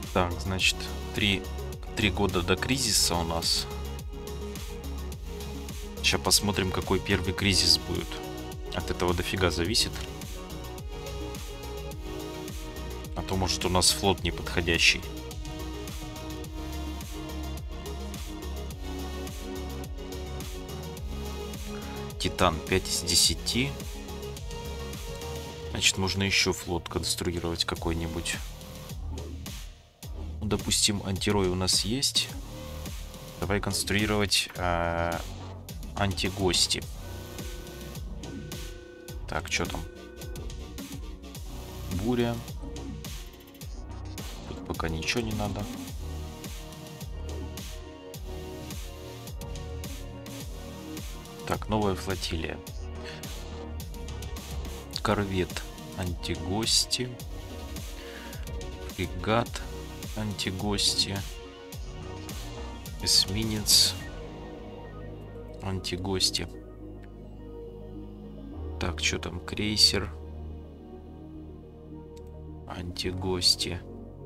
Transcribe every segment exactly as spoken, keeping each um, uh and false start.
Так, значит, три, три года до кризиса у нас. Сейчас посмотрим, какой первый кризис будет. От этого дофига зависит. А то, может, у нас флот неподходящий. Титан пять из десяти. Значит, можно еще флот конструировать какой-нибудь. Ну, допустим, антирой у нас есть. Давай конструировать э, антигости. Так, что там? Буря. Тут пока ничего не надо. Так, новая флотилия. Корвет антигости. Фрегат антигости. Эсминец антигости. Так, что там? Крейсер антигости.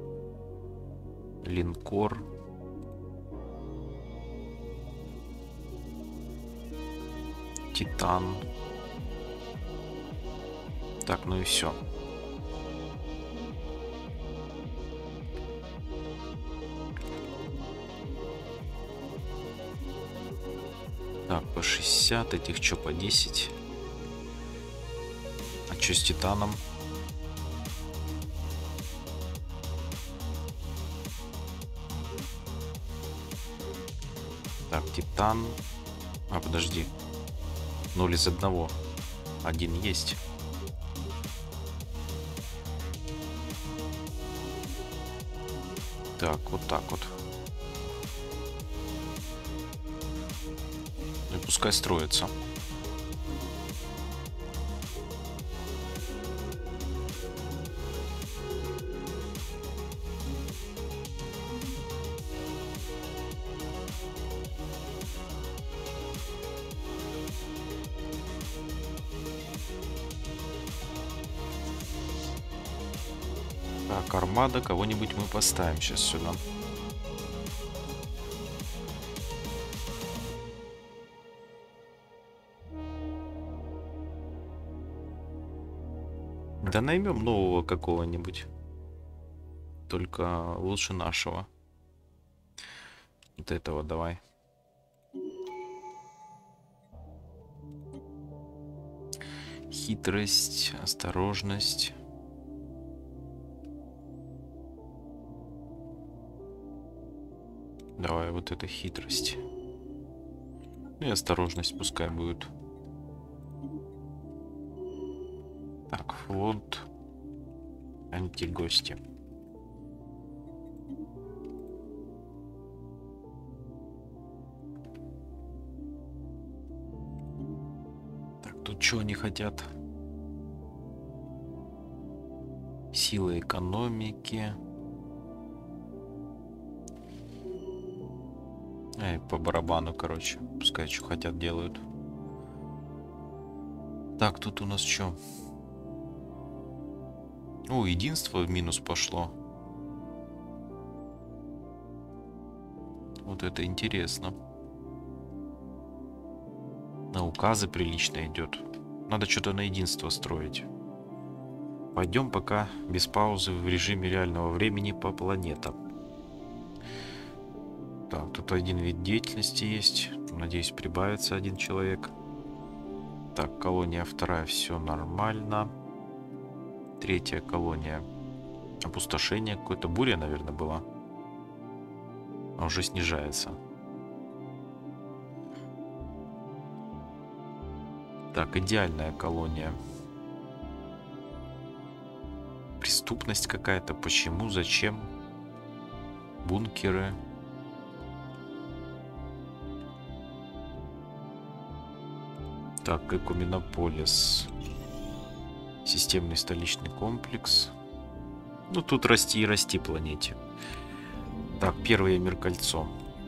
Линкор. Титан. Так, ну и все. Так, по шестьдесят, этих что, по десять? А что с Титаном? Так, Титан. А, подожди. Ноль из одного. Один есть. Так, вот так вот. Ну и пускай строится. Так, армада, кого-нибудь мы поставим сейчас сюда. Да наймем нового какого-нибудь. Только лучше нашего. Вот этого давай. Хитрость, осторожность. Давай вот эта хитрость. И осторожность пускай будет. Так, флот антигости. Так, тут что они хотят? Сила экономики. Эй, по барабану, короче. Пускай что хотят делают. Так, тут у нас что? О, единство в минус пошло. Вот это интересно. На указы прилично идет. Надо что-то на единство строить. Пойдем пока без паузы в режиме реального времени по планетам. Так, тут один вид деятельности есть. Надеюсь, прибавится один человек. Так, колония вторая, все нормально. Третья колония. Опустошение какое-то. Буря, наверное, была. А уже снижается. Так, идеальная колония. Преступность какая-то. Почему? Зачем? Бункеры. Так, Экуминополис. Системный столичный комплекс. Ну, тут расти и расти планете. Так, первое мир-кольцо.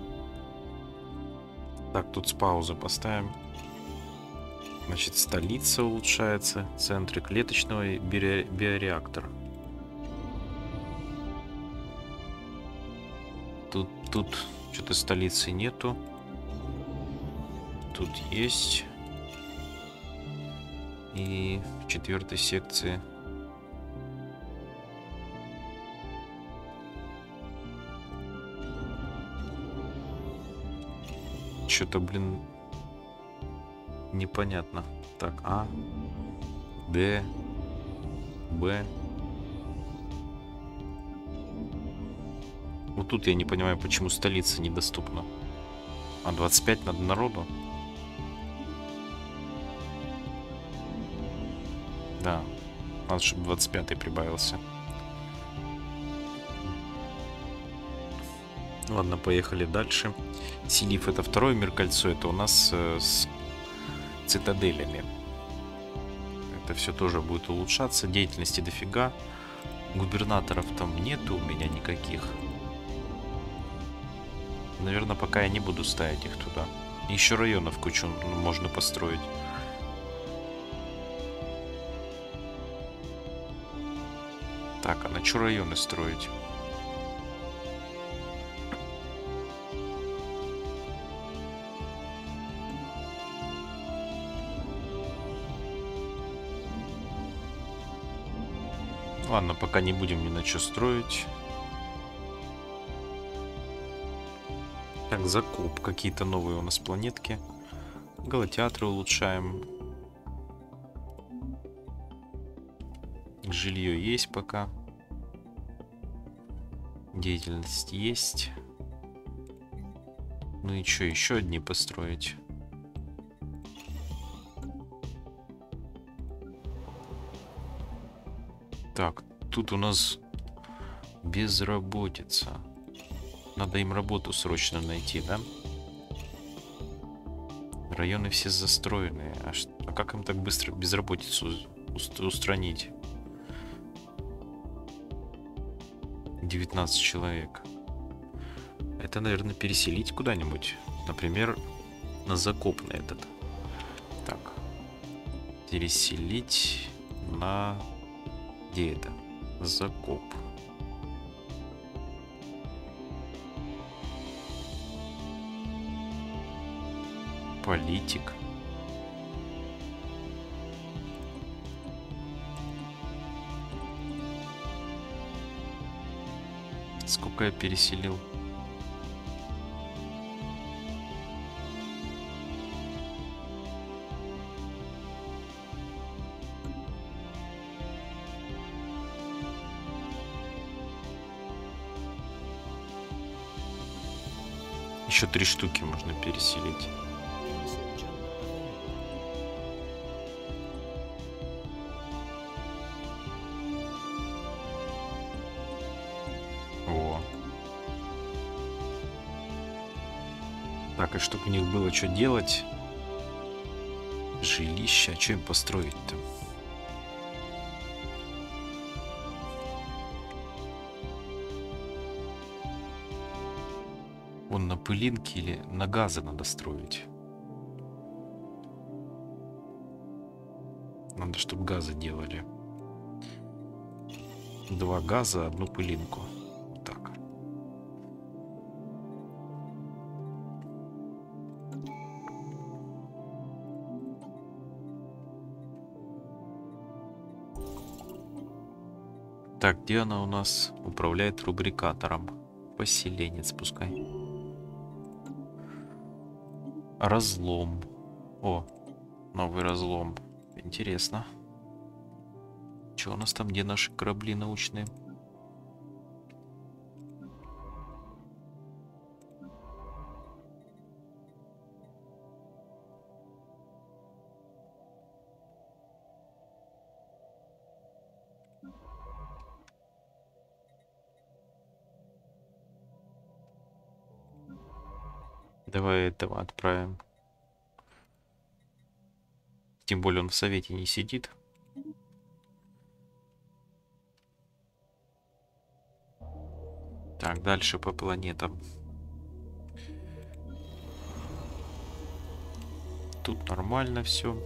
Так, тут с паузы поставим. Значит, столица улучшается. Центры клеточного и биореактор. Тут, тут что-то столицы нету. Тут есть. И в четвертой секции. Что-то, блин, непонятно. Так, А, Д, Б. Вот тут я не понимаю, почему столица недоступна. А двадцать пять надо народу? Да, надо, чтобы двадцать пятый прибавился. Ладно, поехали дальше. Селив — это второе мир кольцо, это у нас э, с цитаделями. Это все тоже будет улучшаться. Деятельности дофига. Губернаторов там нету у меня никаких. Наверное, пока я не буду ставить их туда. Еще районов кучу можно построить. Так, а на что районы строить? Ладно, пока не будем ни на что строить. Так, закуп. Какие-то новые у нас планетки. Голотеатры улучшаем. Жилье есть пока. Деятельность есть. Ну и что, еще одни построить? Так, тут у нас безработица. Надо им работу срочно найти, да? Районы все застроенные. А, ш... а как им так быстро безработицу уст... устранить? девятнадцать человек. Это, наверное, переселить куда-нибудь. Например, на Закопный этот. Так. Переселить на... Где это? Закоп. Политик. Сколько я переселил? Еще три штуки можно переселить. О. Так, и чтобы у них было что делать? Жилище, а что им построить-то? Вон на пылинке или на газы надо строить. Надо, чтобы газы делали. Два газа, одну пылинку. Так. Так, где она у нас? Управляет рубрикатором. Поселенец пускай. Разлом. О, новый разлом. Интересно. Что у нас там, где наши корабли научные? Давай этого отправим. Тем более он в совете не сидит. Так, дальше по планетам. Тут нормально все.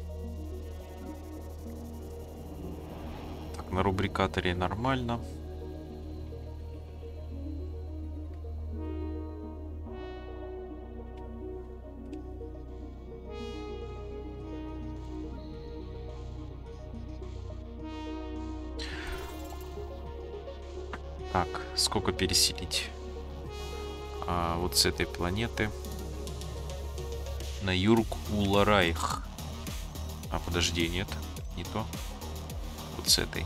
Так, на рубрикаторе нормально. Так, сколько переселить? А, вот с этой планеты на Юрк-Уларайх. А, подожди, нет, не то. Вот с этой.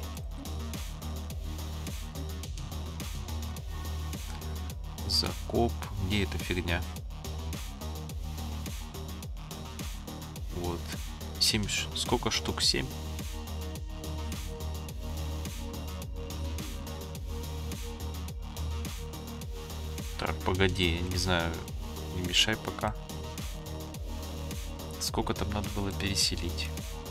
Закоп. Где эта фигня? Вот. Семь. Сколько штук? Семь? Так, погоди, я не знаю. Не мешай пока. Сколько там надо было переселить?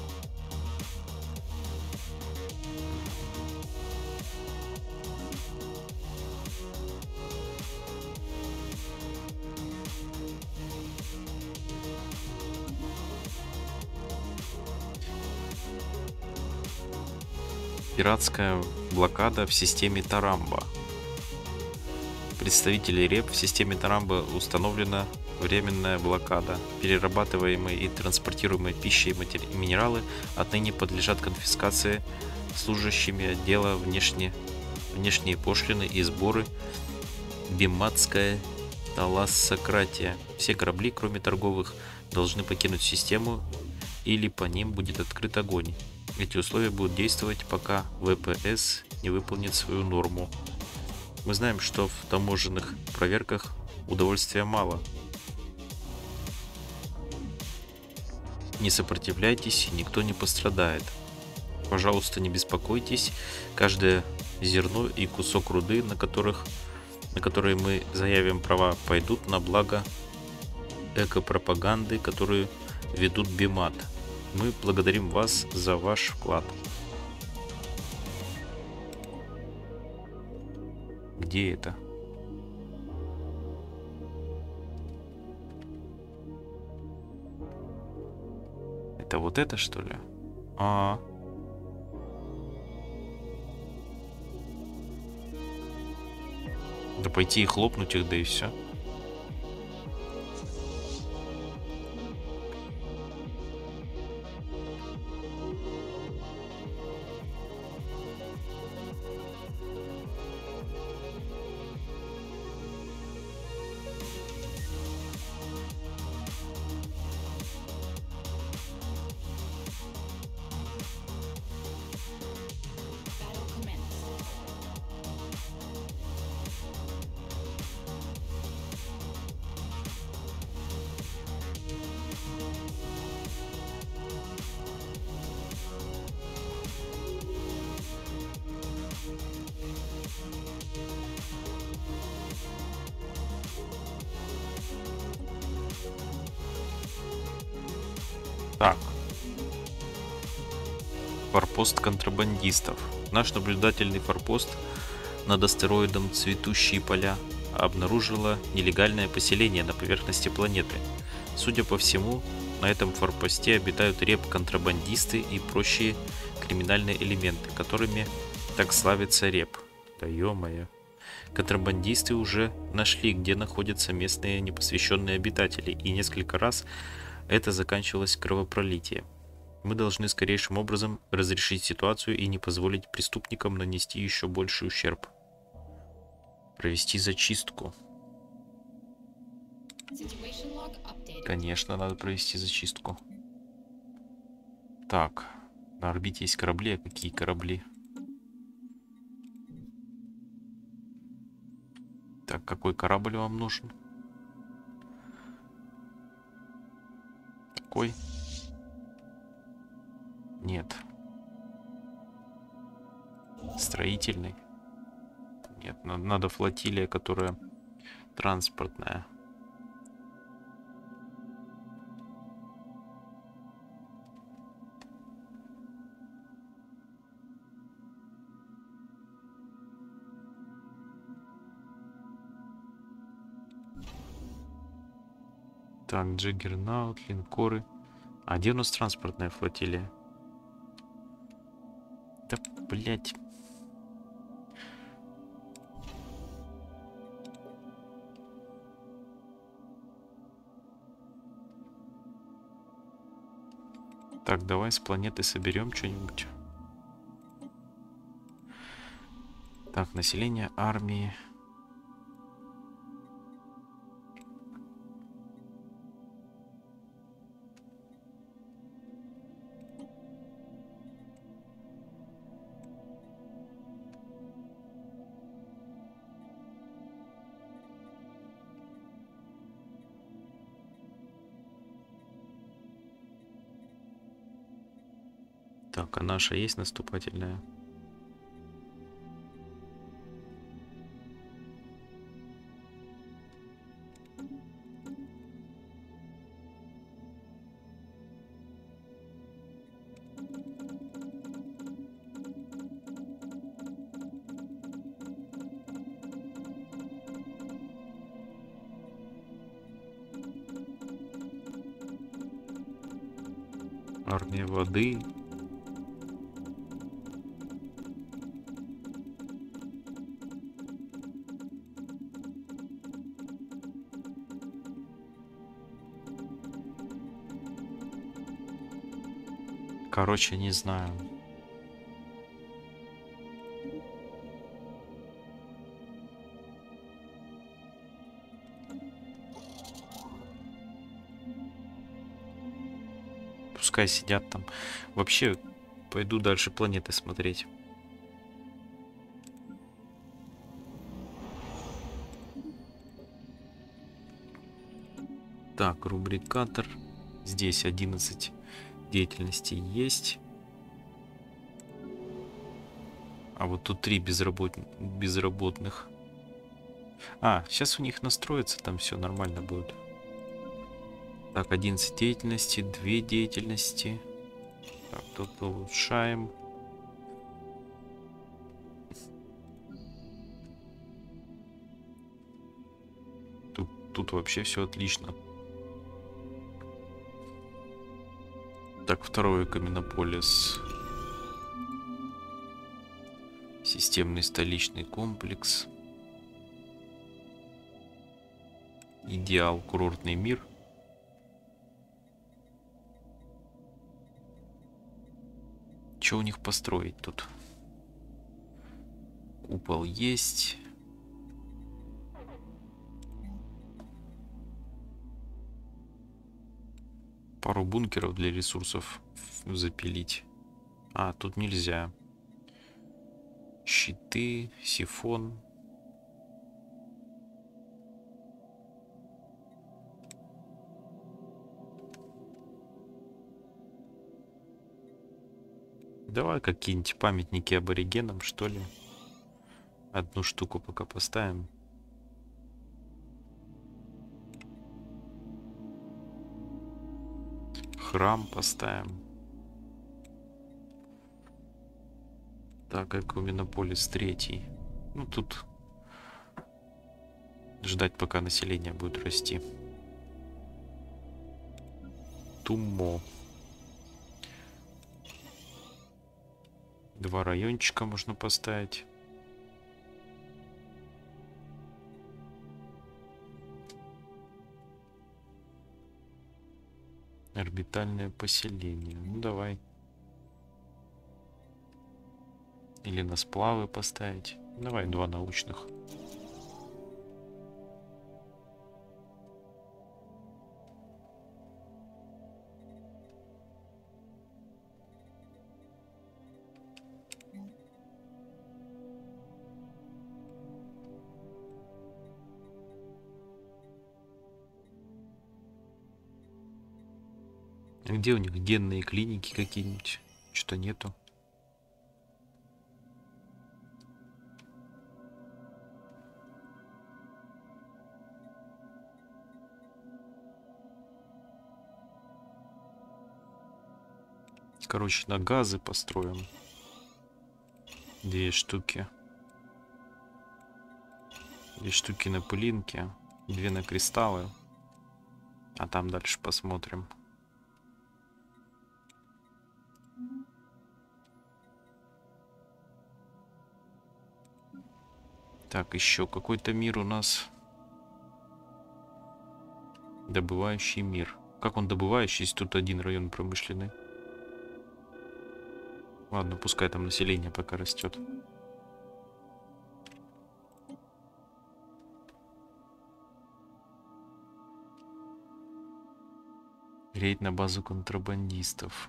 Пиратская блокада в системе Тарамба. Представители РЕП в системе Тарамба установлена временная блокада. Перерабатываемые и транспортируемые пищи и матери... минералы отныне подлежат конфискации служащими отдела внешне... внешние пошлины и сборы. Биматская талассократия. Все корабли, кроме торговых, должны покинуть систему или по ним будет открыт огонь. Эти условия будут действовать, пока ВПС не выполнит свою норму. Мы знаем, что в таможенных проверках удовольствия мало. Не сопротивляйтесь, никто не пострадает. Пожалуйста, не беспокойтесь. Каждое зерно и кусок руды, на которых, на которые мы заявим права, пойдут на благо экопропаганды, которую ведут Бимат. Мы благодарим вас за ваш вклад. Где это? Это вот это, что ли? А, да пойти и хлопнуть их, да и все. Так. Форпост контрабандистов. Наш наблюдательный форпост над астероидом Цветущие поля обнаружила нелегальное поселение на поверхности планеты. Судя по всему, на этом форпосте обитают реп-контрабандисты и прочие криминальные элементы, которыми так славится реп. Да ё-моё. Контрабандисты уже нашли, где находятся местные непосвященные обитатели, и несколько раз это заканчивалось кровопролитием. Мы должны скорейшим образом разрешить ситуацию и не позволить преступникам нанести еще больший ущерб. Провести зачистку. Конечно, надо провести зачистку. Так, на орбите есть корабли. А какие корабли? Так, какой корабль вам нужен? Такой? Нет. Строительный? Нет, надо флотилия, которая транспортная. Так, Джаггернаут, линкоры. А где у нас транспортная флотилия? Да, блять. Так, давай с планеты соберем что-нибудь. Так, население армии. Так, а наша есть наступательная? Армия воды. Короче, не знаю. Пускай сидят там. Вообще, пойду дальше планеты смотреть. Так, рубрикатор. Здесь одиннадцать деятельностей есть. А вот тут три безработ... безработных. А, сейчас у них настроится, там все нормально будет. Так, одиннадцать деятельности, две деятельности. Так, тут улучшаем. Тут, тут вообще все отлично. Так, второй Каменополис. Системный столичный комплекс. Идеал, курортный мир. Что у них построить тут? Купол есть. Пару бункеров для ресурсов запилить. А, тут нельзя. Щиты, сифон. Давай какие-нибудь памятники аборигенам, что ли. Одну штуку пока поставим. Храм поставим. Так, как Каменополис третий. Ну, тут ждать, пока население будет расти. Тумо. Два райончика можно поставить. Орбитальное поселение. Ну, давай. Или на сплавы поставить. Давай два научных. Где у них генные клиники какие-нибудь? Что-то нету. Короче, на газы построим. Две штуки. Две штуки на пылинке. Две на кристаллы. А там дальше посмотрим. Так, еще какой-то мир у нас. Добывающий мир. Как он добывающий, если тут один район промышленный? Ладно, пускай там население пока растет. Рейд на базу контрабандистов.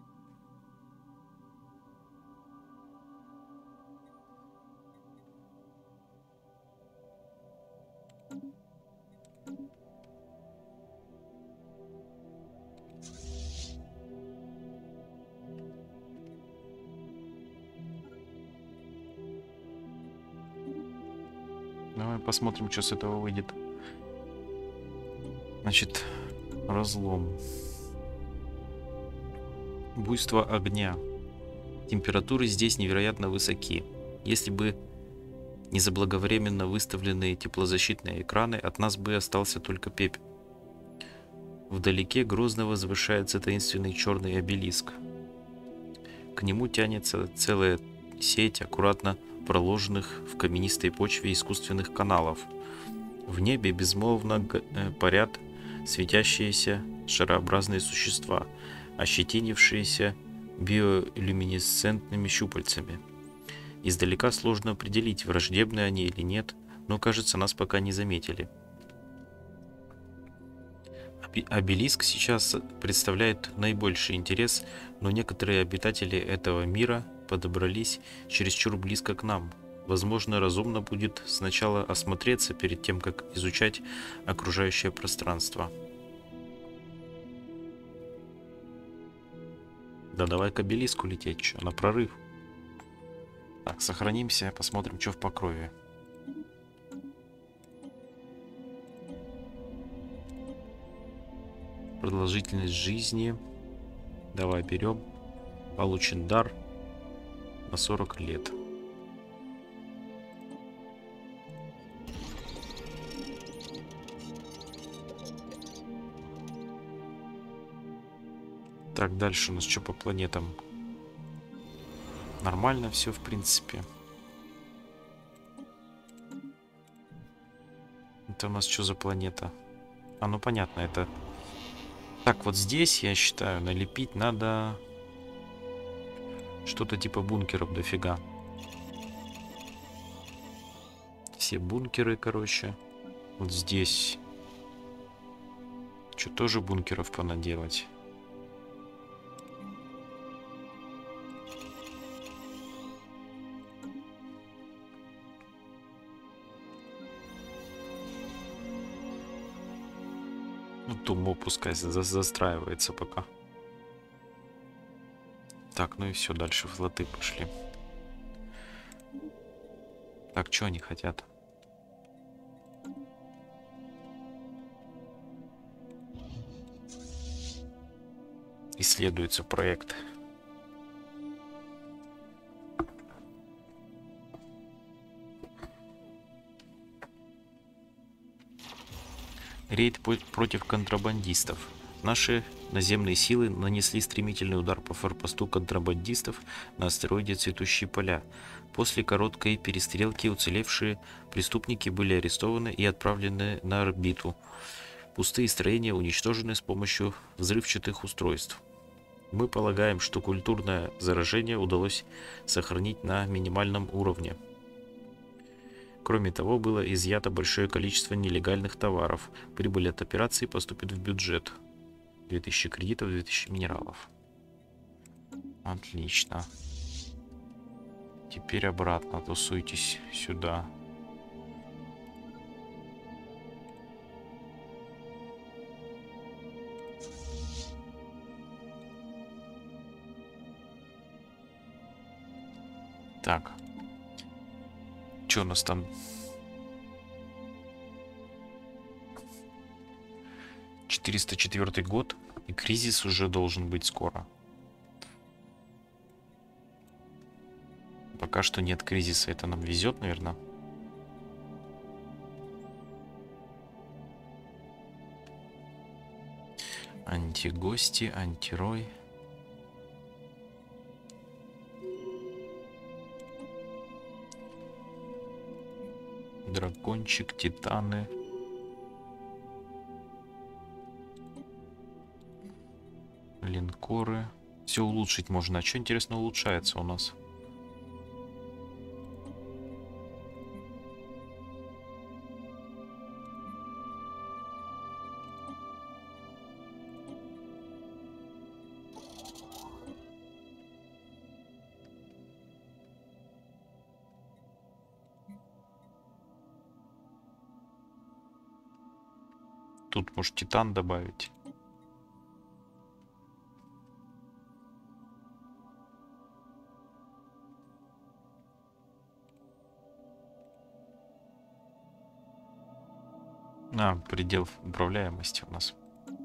Давай посмотрим, что с этого выйдет. Значит, разлом. Буйство огня. Температуры здесь невероятно высоки. Если бы не заблаговременно выставленные теплозащитные экраны, от нас бы остался только пепел. Вдалеке грозно возвышается таинственный черный обелиск. К нему тянется целая сеть аккуратно проложенных в каменистой почве искусственных каналов. В небе безмолвно парят светящиеся шарообразные существа, ощетинившиеся биолюминесцентными щупальцами. Издалека сложно определить, враждебны они или нет, но, кажется, нас пока не заметили. Обелиск сейчас представляет наибольший интерес, но некоторые обитатели этого мира подобрались чересчур близко к нам. Возможно, разумно будет сначала осмотреться перед тем, как изучать окружающее пространство. Да давай к обелиску лететь, что, на прорыв. Так, сохранимся, посмотрим, что в покрове. Продолжительность жизни. Давай берем. Получен дар на сорок лет. Так, дальше у нас что по планетам? Нормально все, в принципе. Это у нас что за планета? А, ну понятно, это... Так, вот здесь, я считаю, налепить надо что-то типа бункеров дофига. Все бункеры, короче. Вот здесь. Что, тоже бункеров понаделать? Ну, Тумо пускай за застраивается пока. Так, ну и все, дальше флоты пошли. Так, что они хотят? Исследуется проект. Рейд против контрабандистов. Наши наземные силы нанесли стремительный удар по форпосту контрабандистов на астероиде Цветущие поля. После короткой перестрелки уцелевшие преступники были арестованы и отправлены на орбиту. Пустые строения уничтожены с помощью взрывчатых устройств. Мы полагаем, что культурное заражение удалось сохранить на минимальном уровне. Кроме того, было изъято большое количество нелегальных товаров. Прибыль от операции поступит в бюджет. две тысячи кредитов, две тысячи минералов. Отлично. Теперь обратно тусуйтесь сюда. Так. Что у нас там? четыреста четвёртый год, и кризис уже должен быть скоро. Пока что нет кризиса, это нам везет, наверное. Антигости, антирой. Дракончик, титаны. Линкоры. Все улучшить можно. А что, интересно, улучшается у нас? Тут, может, титан добавить. А, предел управляемости у нас.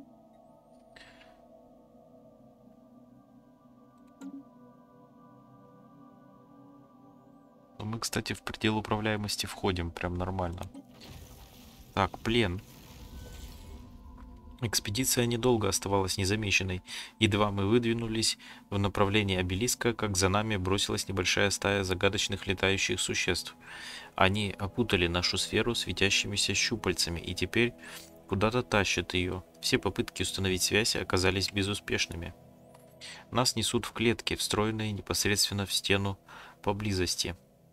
Мы, кстати, в предел управляемости входим прям нормально. Так, плен. Экспедиция недолго оставалась незамеченной. Едва мы выдвинулись в направлении обелиска, как за нами бросилась небольшая стая загадочных летающих существ. Они опутали нашу сферу светящимися щупальцами и теперь куда-то тащат ее. Все попытки установить связь оказались безуспешными. Нас несут в клетки, встроенные непосредственно в стену поблизости.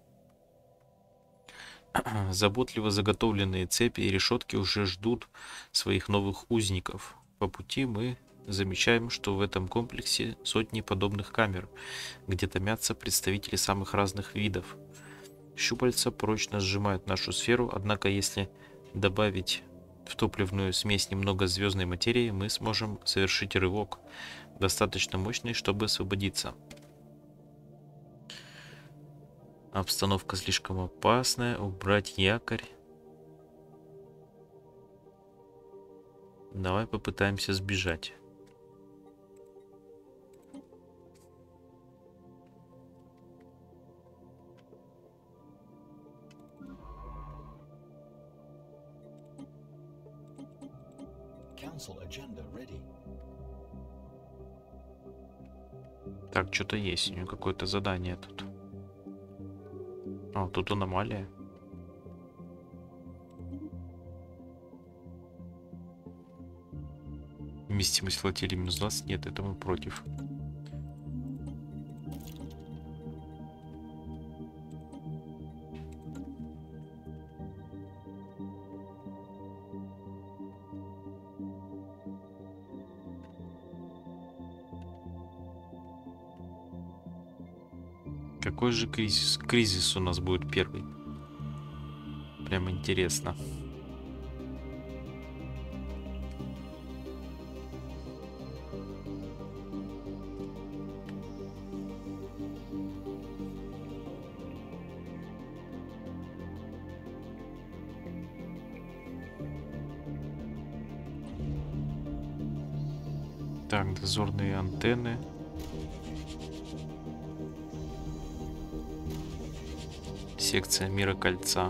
Заботливо заготовленные цепи и решетки уже ждут своих новых узников. По пути мы замечаем, что в этом комплексе сотни подобных камер, где томятся представители самых разных видов. Щупальца прочно сжимают нашу сферу, однако если добавить в топливную смесь немного звездной материи, мы сможем совершить рывок, достаточно мощный, чтобы освободиться. Обстановка слишком опасная. Убрать якорь. Давай попытаемся сбежать. Так, что-то есть. У него какое-то задание тут. О, тут аномалия. Вместимость флотилии минус двадцать. Нет, это мы против. Какой же кризис? Кризис у нас будет первый. Прям интересно. Так, дозорные антенны. Секция мира кольца.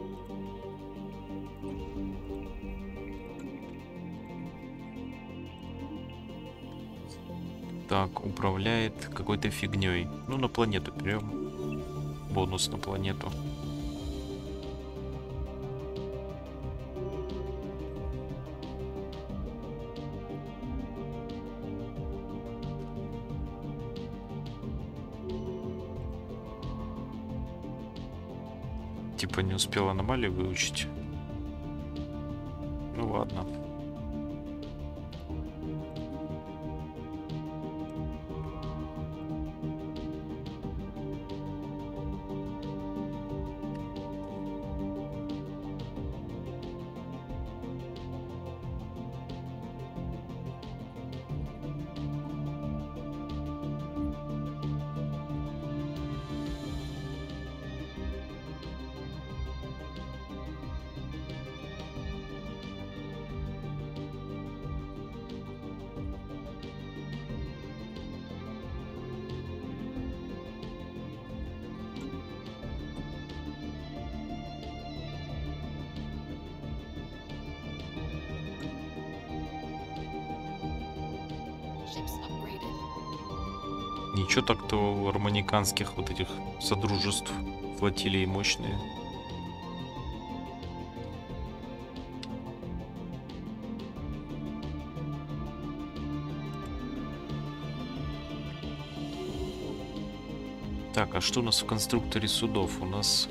Так, управляет какой-то фигней. Ну, на планету берем. Бонус на планету. Типа не успел аномалию выучить. Ну ладно. Ничего так-то у арманиканских вот этих содружеств флотилии мощные. Так, а что у нас в конструкторе судов? У нас...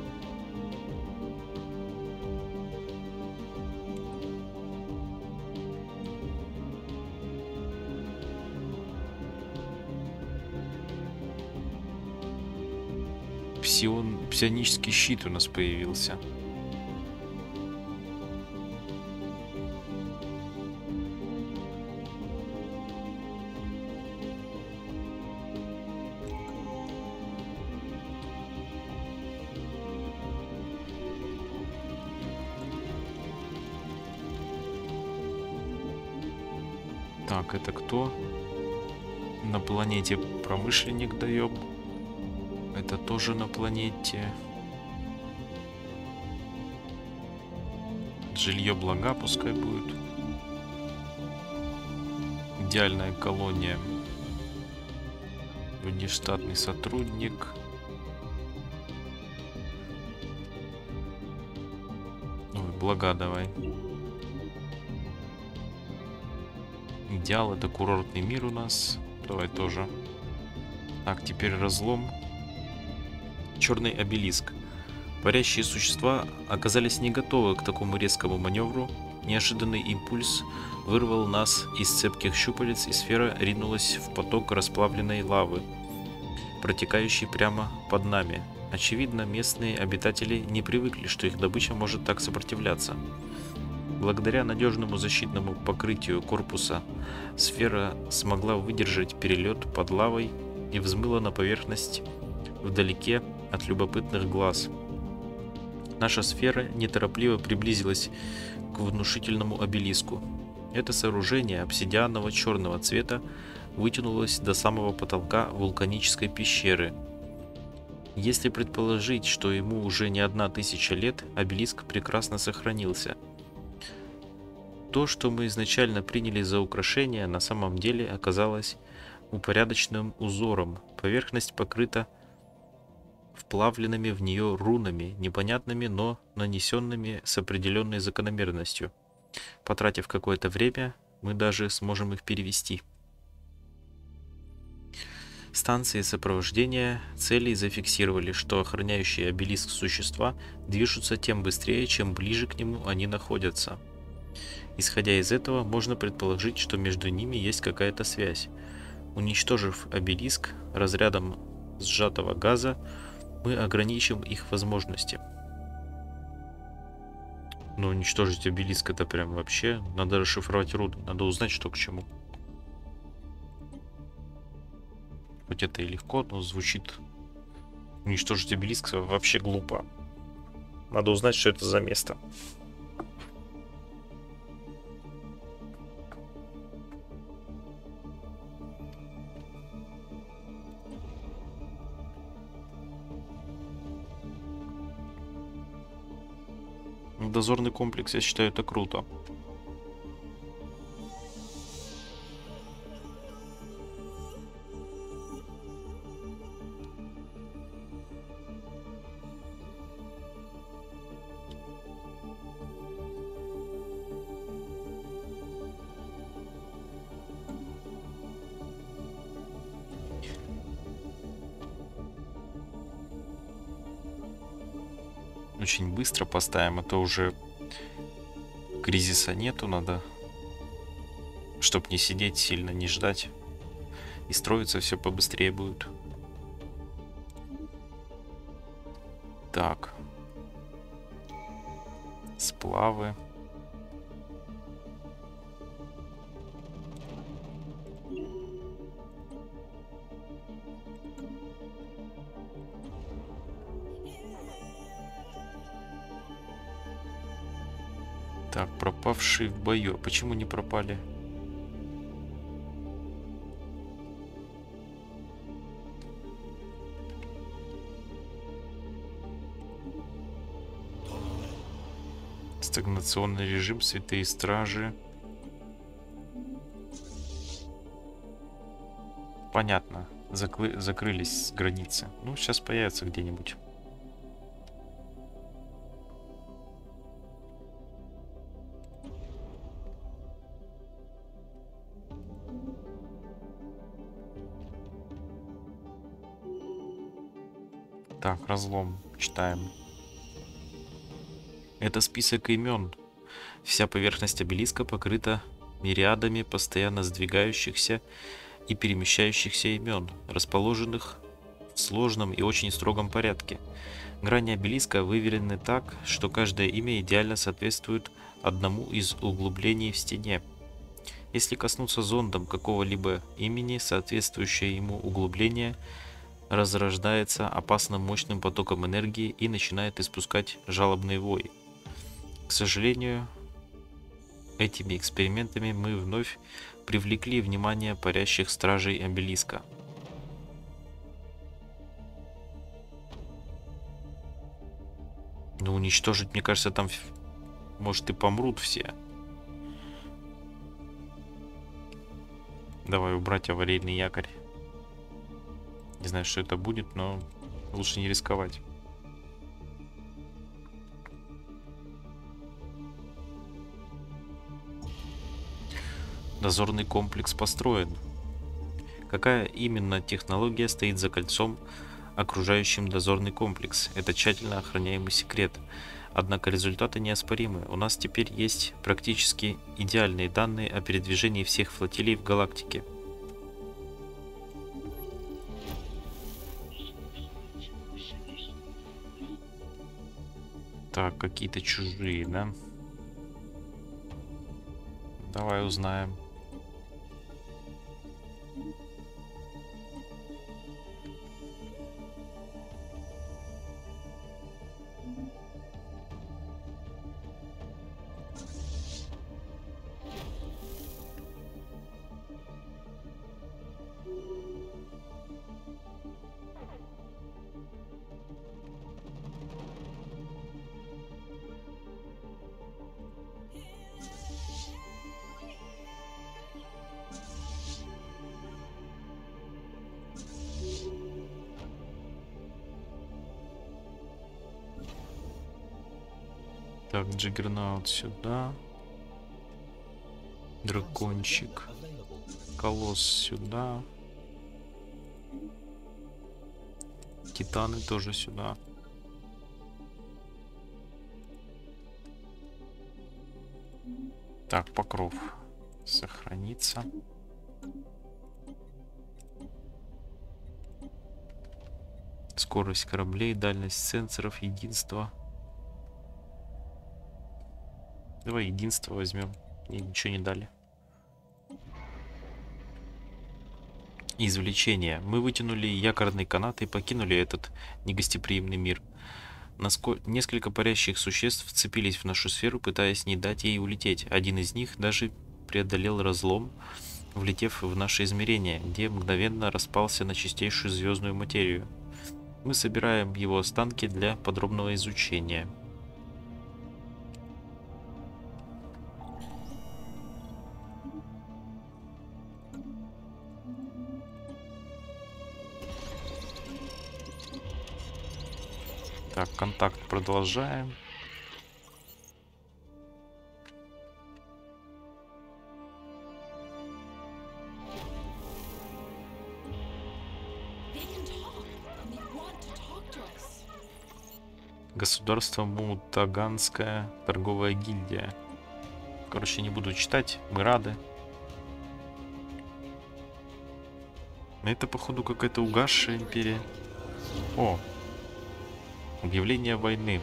Псион... Псионический щит у нас появился. Так, это кто? На планете промышленник даем. Это тоже на планете. Жилье блага пускай будет. Идеальная колония. Внештатный сотрудник. Ой, блага давай. Идеал — это курортный мир у нас. Давай тоже. Так, теперь разлом. Черный обелиск. Парящие существа оказались не готовы к такому резкому маневру. Неожиданный импульс вырвал нас из цепких щупалец, и сфера ринулась в поток расплавленной лавы, протекающей прямо под нами. Очевидно, местные обитатели не привыкли, что их добыча может так сопротивляться. Благодаря надежному защитному покрытию корпуса сфера смогла выдержать перелет под лавой и взмыла на поверхность вдалеке от любопытных глаз. Наша сфера неторопливо приблизилась к внушительному обелиску. Это сооружение обсидианового черного цвета вытянулось до самого потолка вулканической пещеры. Если предположить, что ему уже не одна тысяча лет, обелиск прекрасно сохранился. То, что мы изначально приняли за украшение, на самом деле оказалось упорядоченным узором. Поверхность покрыта вплавленными в нее рунами, непонятными, но нанесенными с определенной закономерностью. Потратив какое-то время, мы даже сможем их перевести. Станции сопровождения целей зафиксировали, что охраняющие обелиск существа движутся тем быстрее, чем ближе к нему они находятся. Исходя из этого, можно предположить, что между ними есть какая-то связь. Уничтожив обелиск разрядом сжатого газа, мы ограничим их возможности. Но уничтожить обелиск — это прям вообще... Надо расшифровать руны, надо узнать, что к чему. Хоть это и легко, но звучит... Уничтожить обелиск вообще глупо. Надо узнать, что это за место. Дозорный комплекс, я считаю, это круто. Очень быстро поставим, а то уже кризиса нету, надо, чтоб не сидеть сильно, не ждать. И строиться все побыстрее будет. Так. Сплавы. Так, пропавшие в бою. Почему не пропали? Стагнационный режим, святые стражи. Понятно. Заклы... Закрылись границы. Ну, сейчас появятся где-нибудь. Так, разлом. Читаем. Это список имен. Вся поверхность обелиска покрыта мириадами постоянно сдвигающихся и перемещающихся имен, расположенных в сложном и очень строгом порядке. Грани обелиска выверены так, что каждое имя идеально соответствует одному из углублений в стене. Если коснуться зондом какого-либо имени, соответствующее ему углубление разрождается опасным мощным потоком энергии и начинает испускать жалобный вой. К сожалению, этими экспериментами мы вновь привлекли внимание парящих стражей обелиска. Ну, уничтожить, мне кажется, там, может, и помрут все. Давай убрать аварийный якорь. Не знаю, что это будет, но лучше не рисковать. Дозорный комплекс построен. Какая именно технология стоит за кольцом, окружающим дозорный комплекс? Это тщательно охраняемый секрет. Однако результаты неоспоримы. У нас теперь есть практически идеальные данные о передвижении всех флотилий в галактике. Так, какие-то чужие, да? Давай узнаем. Так, Джиггернаут сюда. Дракончик. Колосс сюда. Титаны тоже сюда. Так, покров сохранится. Скорость кораблей, дальность сенсоров, единство. Давай единство возьмем. Мне ничего не дали. Извлечение. Мы вытянули якорный канат и покинули этот негостеприимный мир. Насколько... Несколько парящих существ вцепились в нашу сферу, пытаясь не дать ей улететь. Один из них даже преодолел разлом, влетев в наше измерение, где мгновенно распался на чистейшую звездную материю. Мы собираем его останки для подробного изучения. Так, контакт продолжаем. Государство Мутаганская торговая гильдия. Короче, не буду читать, мы рады. Это, походу, какая-то угасшая империя. О! Объявление войны.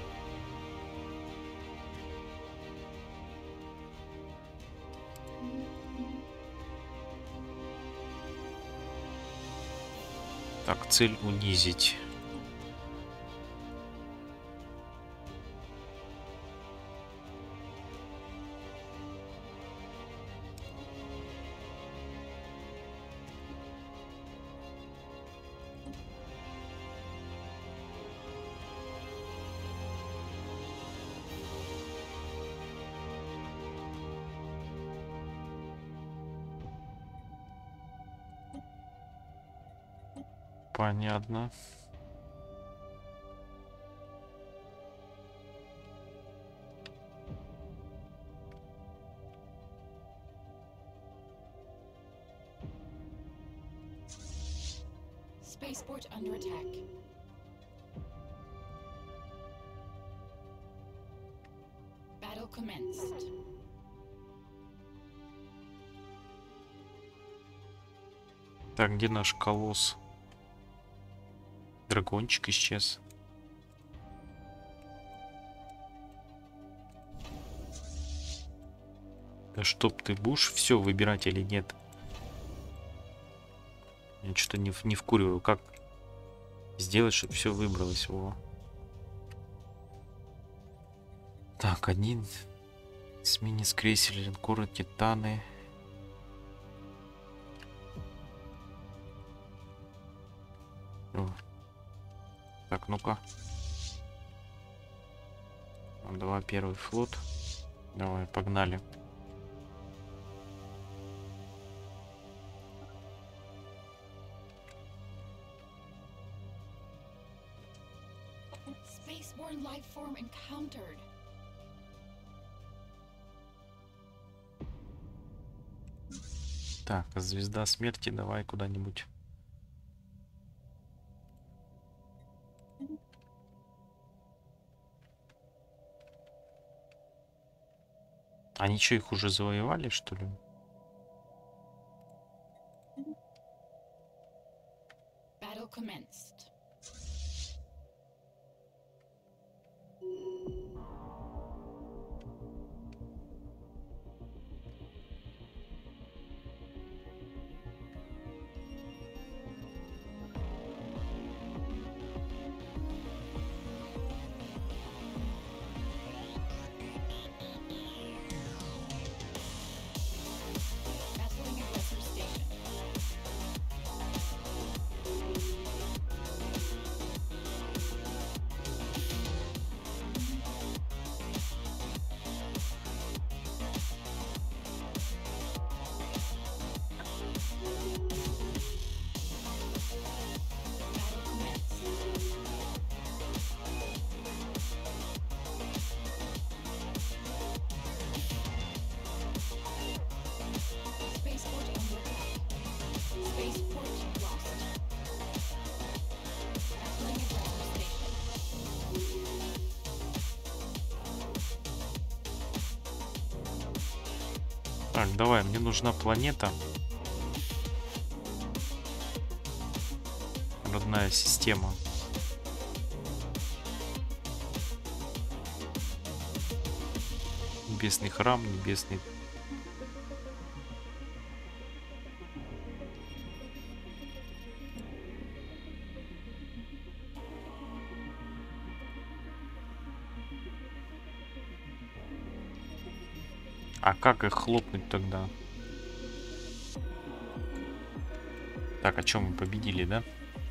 Так, цель унизить. Понятно. Spaceport under attack. Battle commenced. Так, где наш колосс? Дракончик исчез. Да чтоб ты будешь все выбирать или нет? Я что-то не, не вкуриваю. Как сделать, чтобы все выбралось? Во. Так, один эсминец, крейсер, линкоры, титаны. Так, ну-ка. Давай первый флот. Давай, погнали. Spaceborne life form encountered. Так, звезда смерти, давай куда-нибудь. Они что, их уже завоевали, что ли? Battle commenced. Battling aggressor station. Battle commenced. Spaceport under attack. Spaceport lost. Battling aggressor station. Так, давай, мне нужна планета. Родная система. Небесный храм, небесный. А как их хлопнуть тогда? Так, о чем мы победили, да?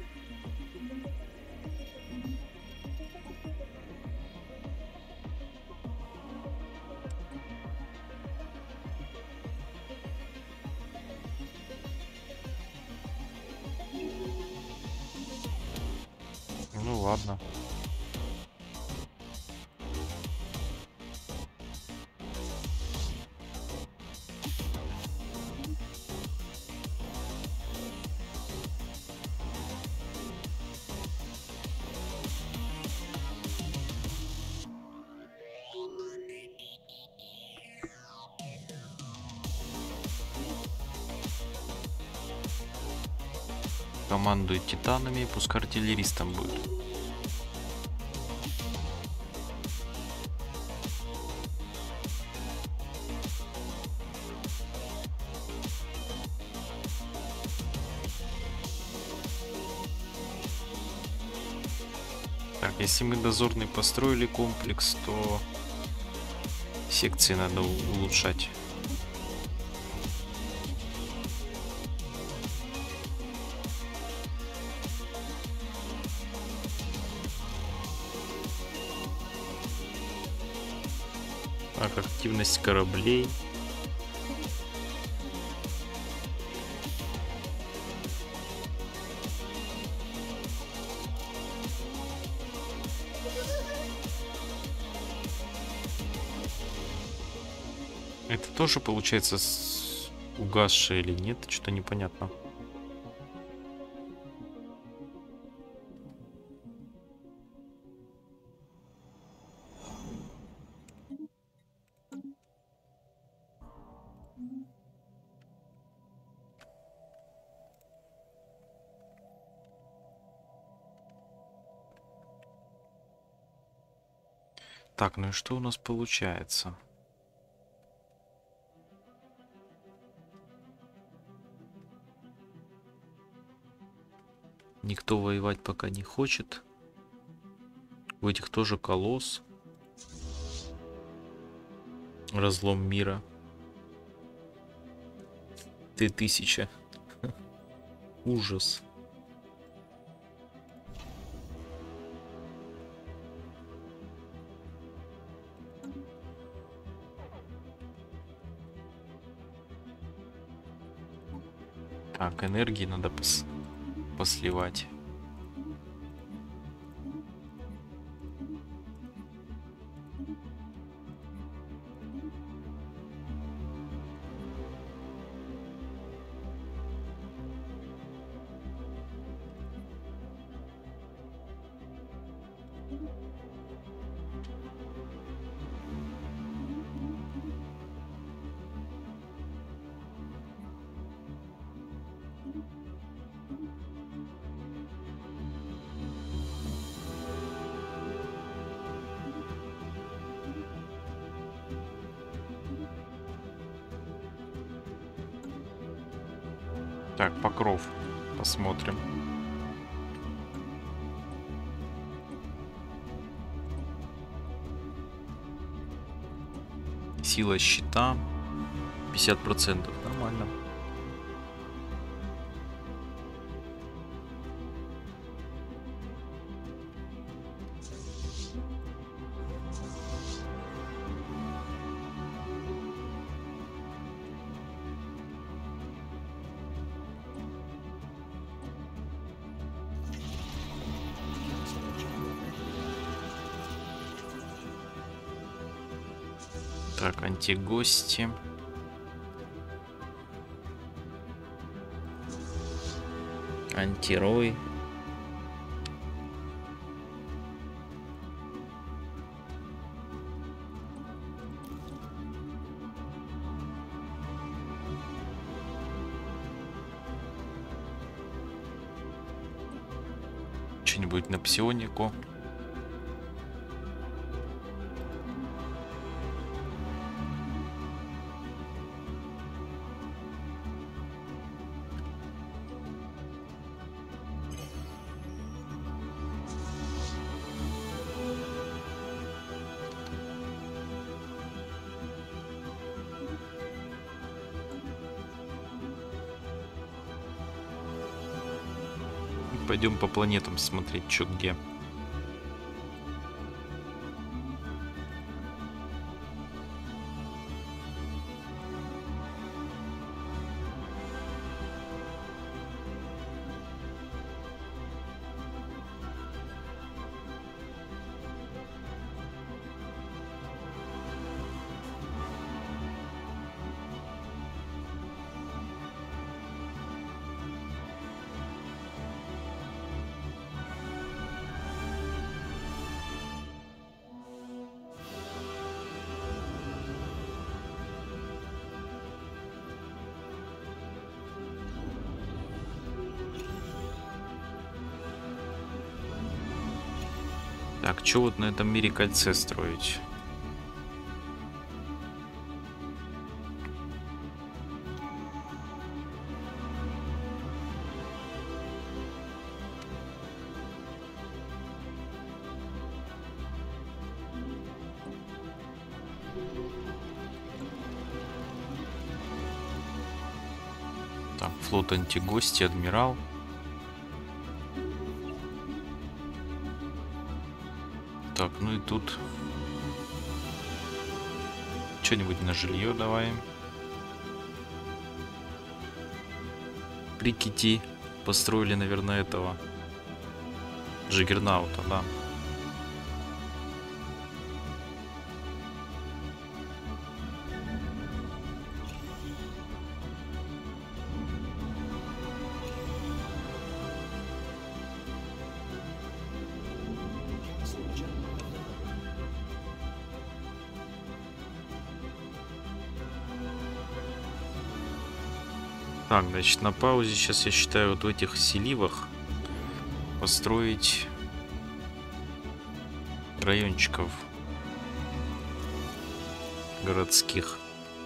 Ну ладно. Командует титанами, пускай артиллеристом будет. Так, если мы дозорный построили комплекс, то секции надо улучшать. Так, активность кораблей. Это тоже получается с... угасшее или нет? Что-то непонятно. Так, ну и что у нас получается? Никто воевать пока не хочет. У этих тоже колосс. Разлом мира. Ты тысяча. Так, энергии надо пос посливать. Так, покров. Посмотрим. Сила щита пятьдесят процентов. Нормально. Так, антигости. Антирой. Что-нибудь на псионику. Пойдем по планетам смотреть, что где. Так, что вот на этом мире кольце строить? Так, флот антигости, адмирал. Так, ну и тут что-нибудь на жилье давай. Прикити построили, наверное, этого Джиггернаута, да. Так, значит, на паузе сейчас, я считаю, вот в этих селивах построить райончиков городских.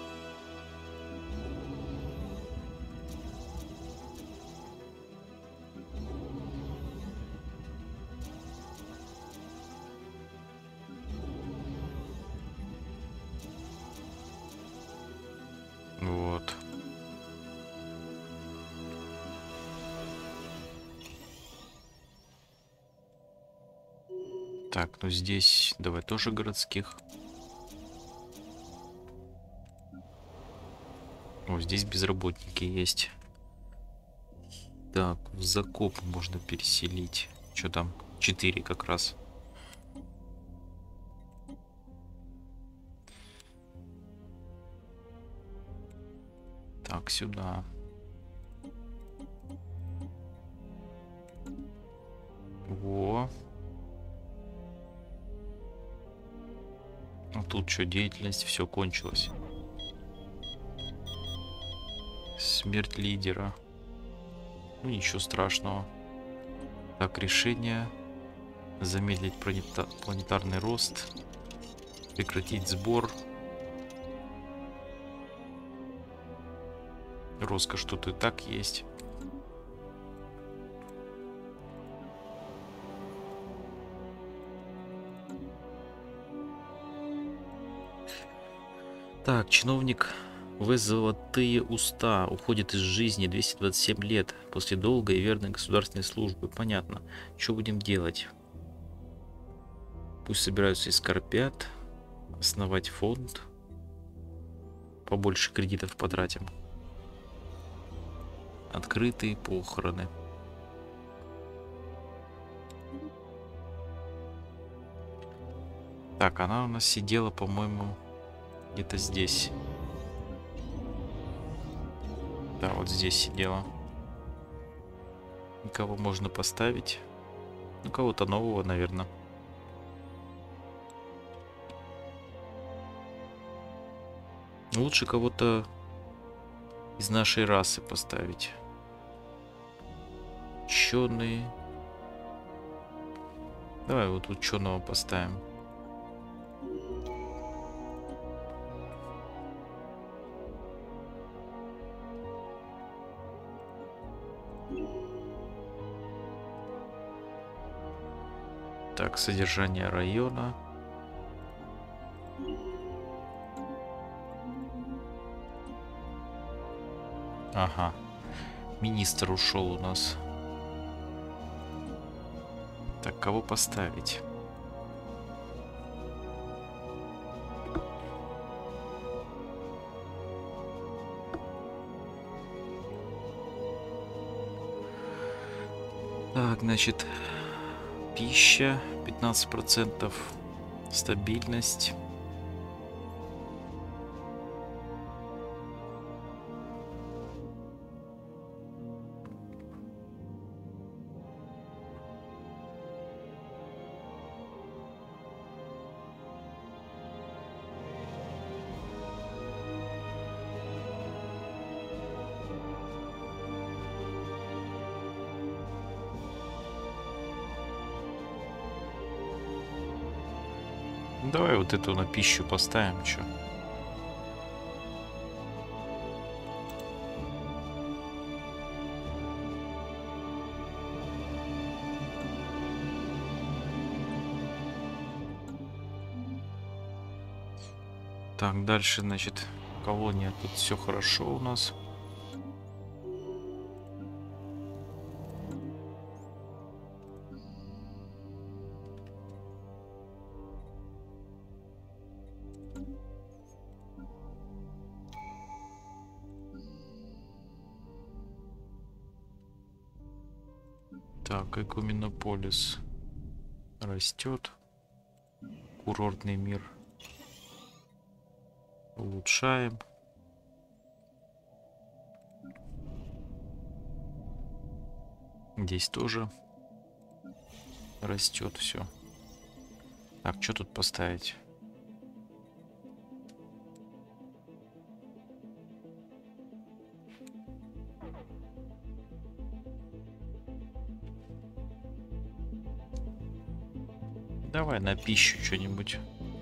Вот. Так, ну здесь давай тоже городских. О, здесь безработники есть. Так, в Закоп можно переселить. Что там? Четыре как раз. Так, сюда. Во. А тут что, деятельность, все кончилось. Смерть лидера. Ну, ничего страшного. Так, решение. Замедлить планета... планетарный рост. Прекратить сбор. Роскошь тут и так есть. Так, чиновник в золотые уста уходит из жизни, двести двадцать семь лет после долгой и верной государственной службы. Понятно. Что будем делать? Пусть собираются и скорбят. Основать фонд. Побольше кредитов потратим. Открытые похороны. Так, она у нас сидела, по-моему, где-то здесь. Да, вот здесь сидела. Кого можно поставить? Ну, кого-то нового, наверное. Лучше кого-то из нашей расы поставить. Ученый. Давай вот ученого поставим. Так, содержание района. Ага. Министр ушел у нас. Так, кого поставить? Так, значит, пища пятнадцать процентов, стабильность. Давай вот эту на пищу поставим, чё. Так, дальше, значит, колония. Тут все хорошо у нас. Так, Экуменополис растет. Курортный мир улучшаем. Здесь тоже растет все. Так, что тут поставить? Давай на пищу что-нибудь.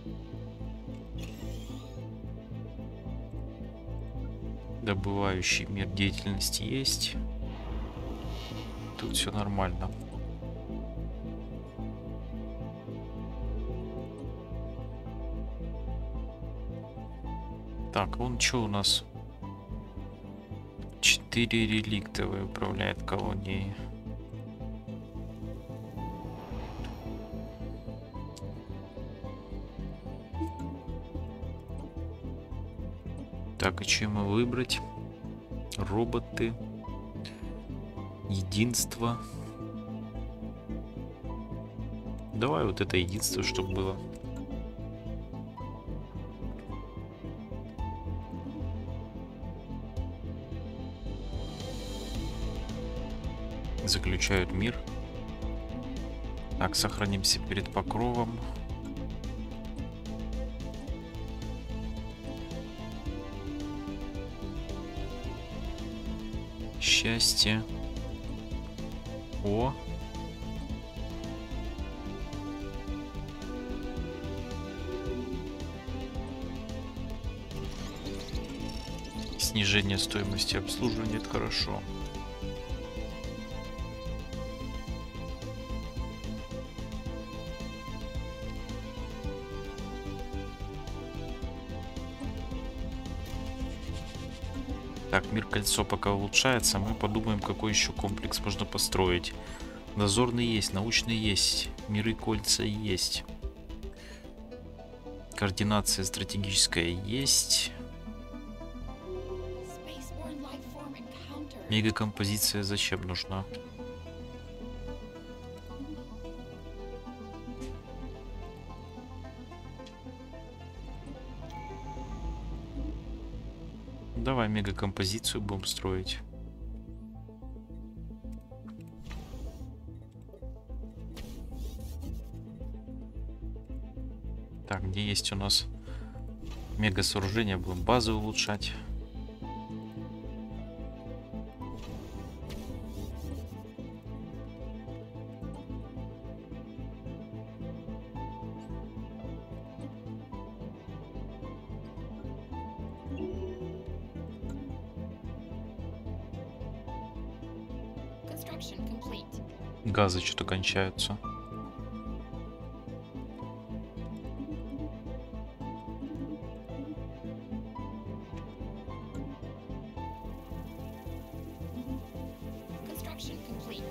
Добывающий мир деятельности есть. Тут все нормально. Так, он что у нас? Четыре реликтовые управляет колонией. Так, и чем мы выбрать? Роботы. Единство. Давай вот это единство, чтобы было. Заключают мир. Так, сохранимся перед покровом. Счастье. О. Снижение стоимости обслуживания, это хорошо. Так, мир кольцо пока улучшается, мы подумаем, какой еще комплекс можно построить. Дозорный есть, научный есть, миры кольца есть. Координация стратегическая есть. Spaceborne life form encountered. Мегакомпозиция зачем нужна? Давай мегакомпозицию будем строить. Так, где есть у нас мега сооружения, будем базы улучшать. Construction complete. Газы что-то кончаются. Construction complete.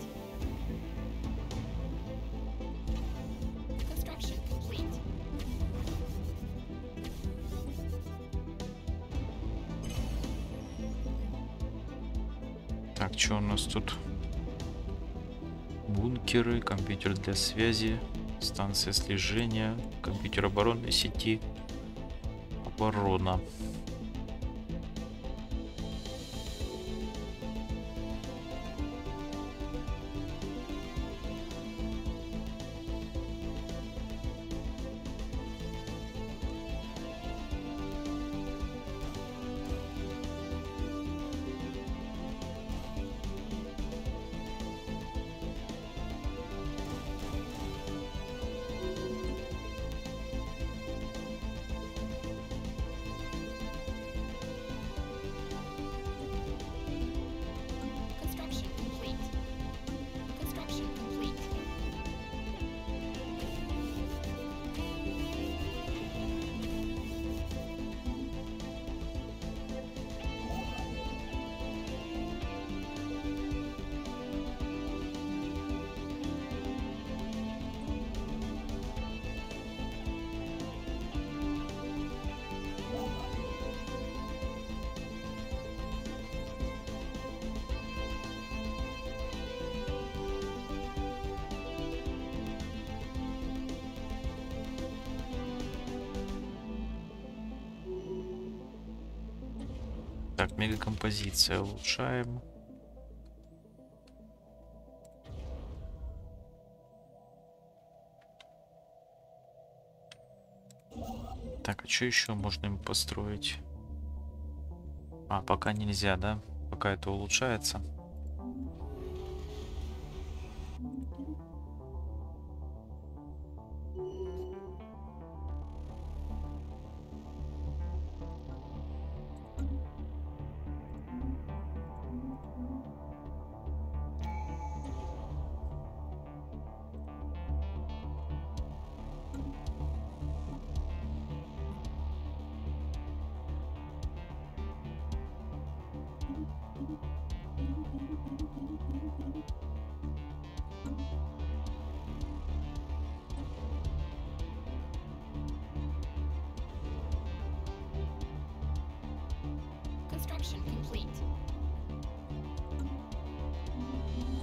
Construction complete. Так, что у нас тут? Бункеры, компьютер для связи, станция слежения, компьютер оборонной сети, оборона. Construction complete. Construction complete. Так, мегакомпозиция улучшаем. Так, а что еще можно им построить? А, пока нельзя, да? Пока это улучшается. Construction complete.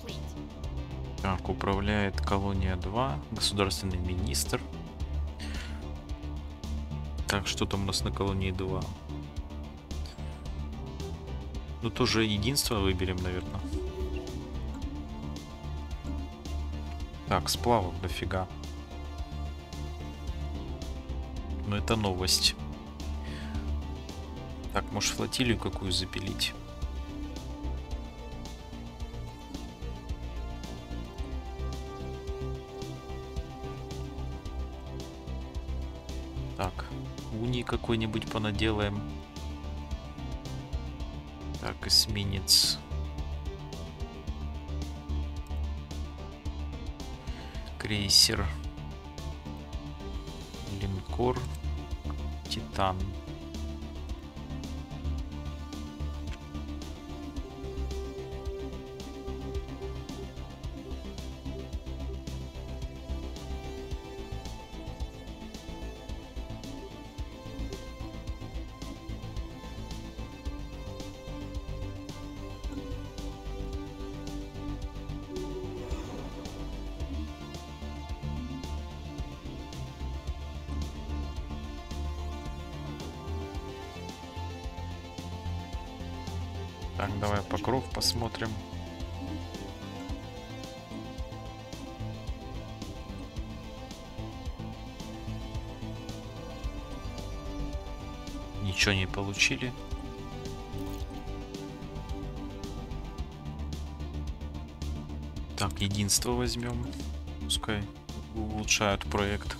complete. Так, управляет колония два, государственный министр. Так, что там у нас на колонии два? Ну, тоже единство выберем, наверное. Так, сплавов дофига. Ну, это новость. Так, может, флотилию какую запилить? Так, уни какой-нибудь понаделаем. Так, эсминец. Крейсер. Линкор. Титан. Так, давай покров посмотрим. Ничего не получили. Так, единство возьмем. Пускай улучшают проект.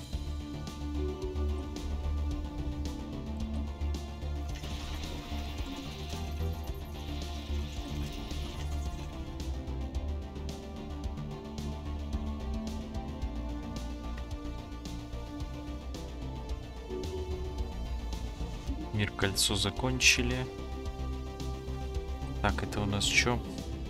Мир кольцо закончили. Так, это у нас что?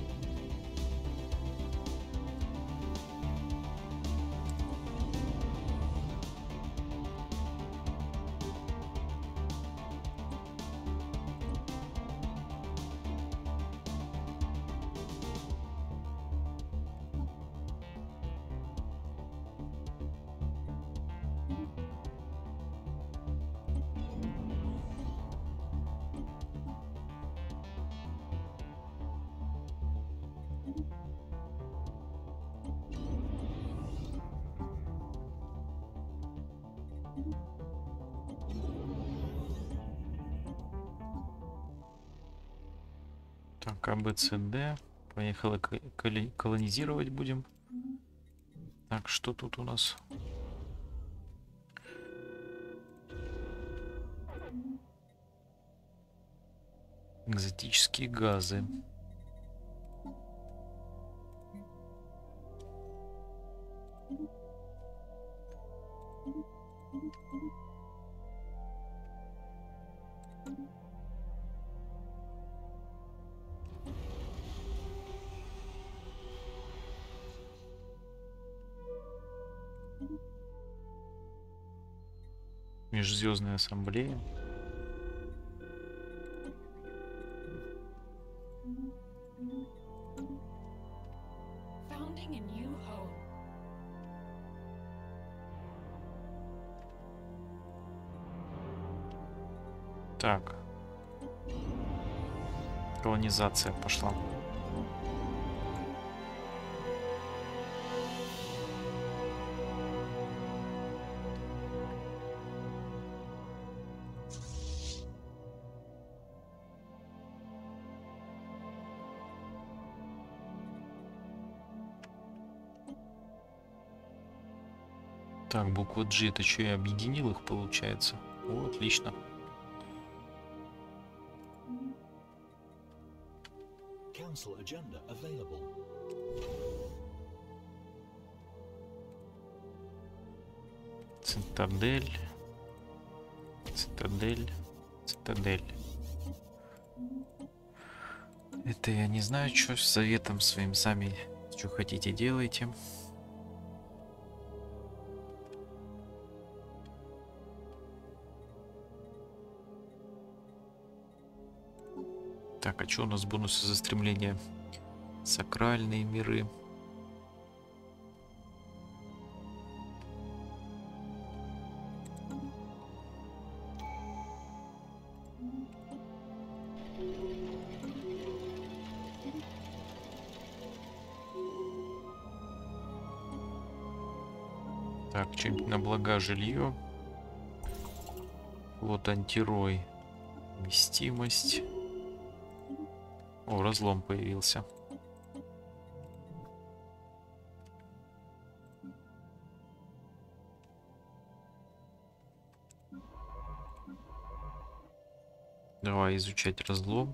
Так, А, Б, С, Д. Поехали, коли- колонизировать будем. Так, что тут у нас? Экзотические газы. Межзвездная ассамблея. Founding a new home. Так. Колонизация пошла. Так, буква G, это что, я объединил их, получается? О, отлично. Council agenda available. Цитадель. Цитадель. Цитадель. Это я не знаю, что с советом своим сами, что хотите, делайте. Так, а что у нас бонусы за стремление? Сакральные миры. Так, что-нибудь на блага жилье. Вот антирой. Вместимость. О, разлом появился. Давай изучать разлом.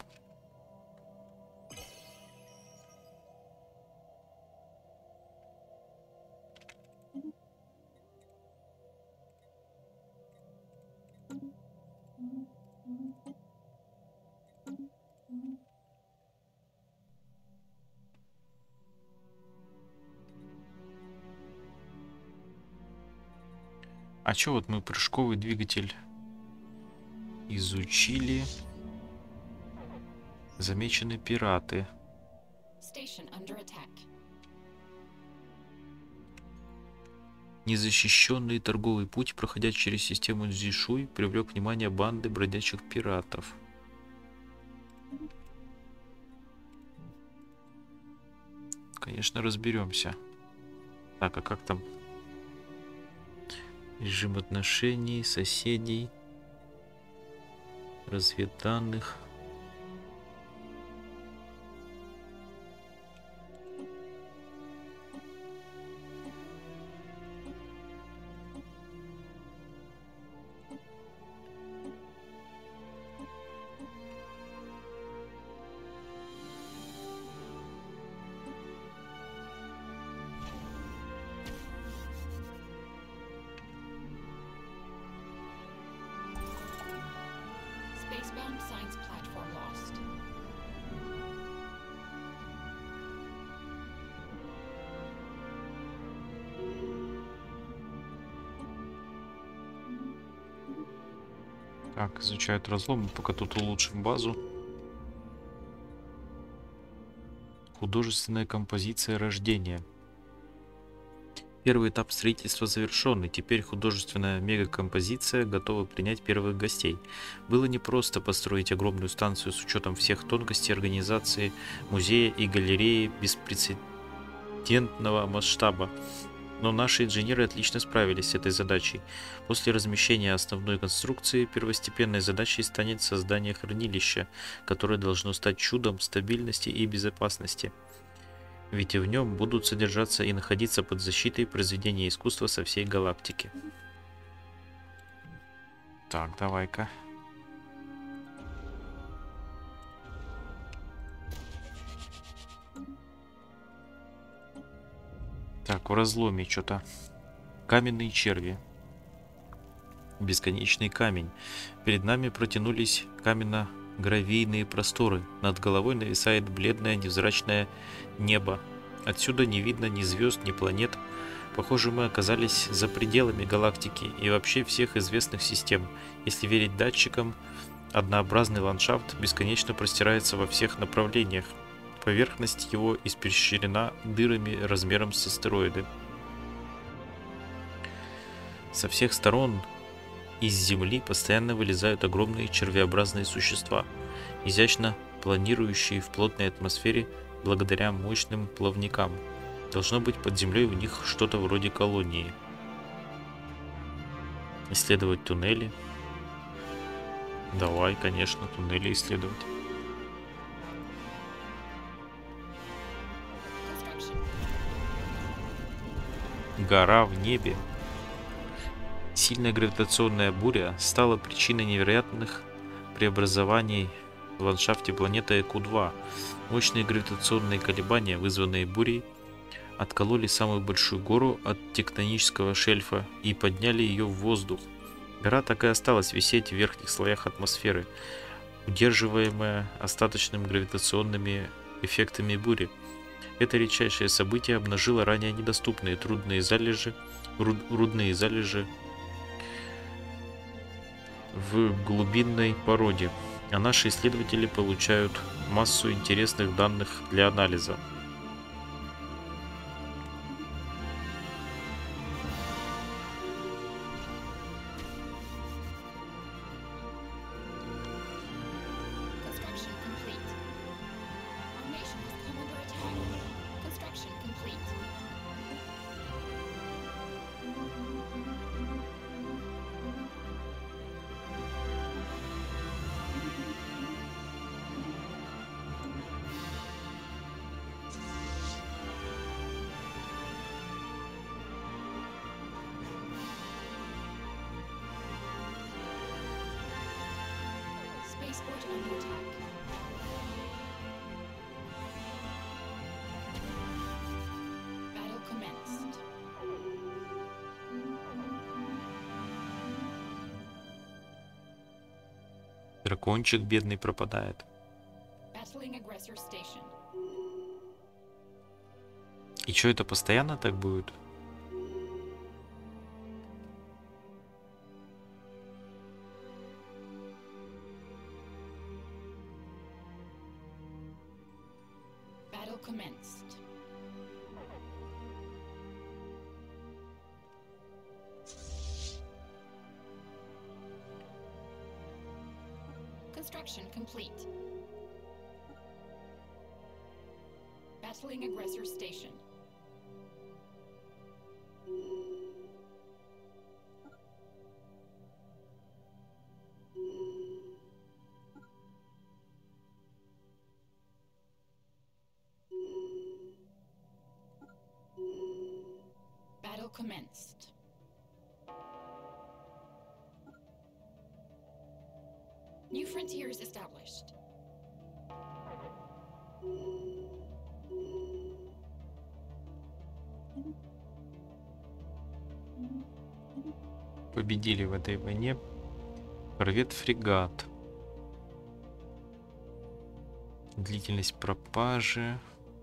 А чё вот мы прыжковый двигатель изучили? Замечены пираты. Station under attack. Незащищенный торговый путь, проходя через систему Зишуй, привлек внимание банды бродячих пиратов. Конечно, разберемся. Так, а как там? Режим отношений, соседей, разведданных. Spacebound science platform lost. Так, изучают разломы, пока тут улучшим базу. Художественная композиция рождения. Первый этап строительства завершен, и теперь художественная мегакомпозиция готова принять первых гостей. Было непросто построить огромную станцию с учетом всех тонкостей организации музея и галереи беспрецедентного масштаба. Но наши инженеры отлично справились с этой задачей. После размещения основной конструкции первостепенной задачей станет создание хранилища, которое должно стать чудом стабильности и безопасности. Ведь в нем будут содержаться и находиться под защитой произведения искусства со всей галактики. Так, давай-ка. Так, в разломе что-то. Каменные черви. Бесконечный камень. Перед нами протянулись каменно-гравийные просторы. Над головой нависает бледное невзрачное небо. Отсюда не видно ни звезд, ни планет. Похоже, мы оказались за пределами галактики и вообще всех известных систем. Если верить датчикам, однообразный ландшафт бесконечно простирается во всех направлениях. Поверхность его испещрена дырами размером с астероиды. Со всех сторон из Земли постоянно вылезают огромные червеобразные существа, изящно планирующие в плотной атмосфере благодаря мощным плавникам. Должно быть, под землей у них что-то вроде колонии. Исследовать туннели. Давай, конечно, туннели исследовать. Гора в небе. Сильная гравитационная буря стала причиной невероятных преобразований в ландшафте планеты Эку два. Мощные гравитационные колебания, вызванные бурей, откололи самую большую гору от тектонического шельфа и подняли ее в воздух. Гора так и осталась висеть в верхних слоях атмосферы, удерживаемая остаточными гравитационными эффектами бури. Это редчайшее событие обнажило ранее недоступные трудные залежи, руд, рудные залежи в глубинной породе, а наши исследователи получают массу интересных данных для анализа. commenced. Дракончик бедный пропадает. Battling aggressor station. И что, это постоянно так будет? Battle commenced. Construction complete. Battling aggressor station. Battle commenced. New frontiers established. Победили в этой войне. Корвет-фрегат. Длительность пропажи.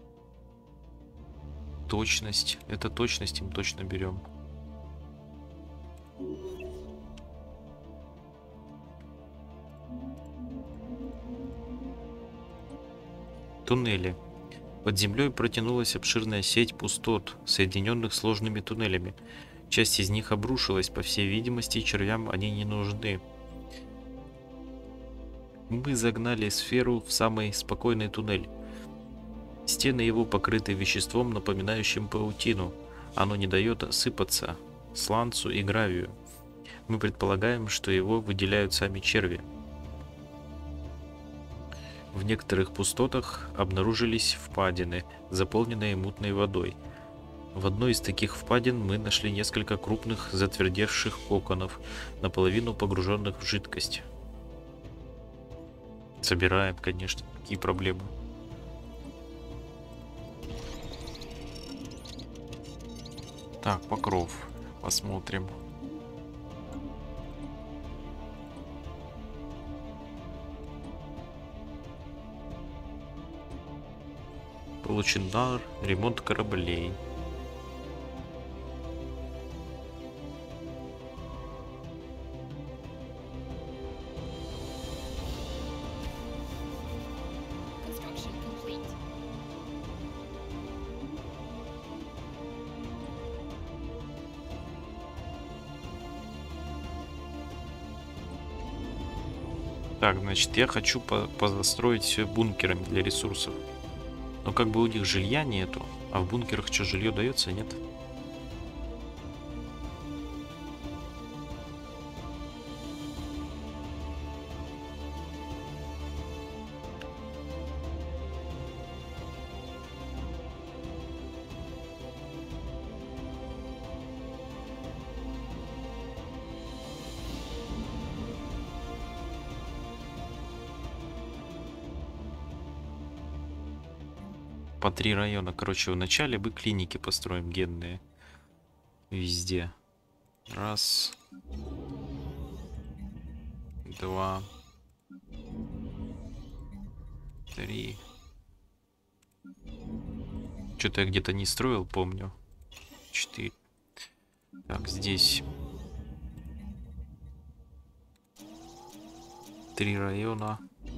Точность. Это точность, им точно берем. Туннели. Под землей протянулась обширная сеть пустот, соединенных сложными туннелями. Часть из них обрушилась, по всей видимости, червям они не нужны. Мы загнали сферу в самый спокойный туннель. Стены его покрыты веществом, напоминающим паутину. Оно не дает осыпаться сланцу и гравию. Мы предполагаем, что его выделяют сами черви. В некоторых пустотах обнаружились впадины, заполненные мутной водой. В одной из таких впадин мы нашли несколько крупных затвердевших коконов, наполовину погруженных в жидкость. Собираем, конечно, какие проблемы. Так, покров. Посмотрим. Получен дар, ремонт кораблей. Construction complete. Так, значит, я хочу по позастроить все бункерами для ресурсов. Но как бы у них жилья нету, а в бункерах что, жилье дается, нет? По три района. Короче, вначале бы клиники построим генные. Везде. Раз. Два. Три. Что-то я где-то не строил, помню. Четыре. Так, здесь. Три района.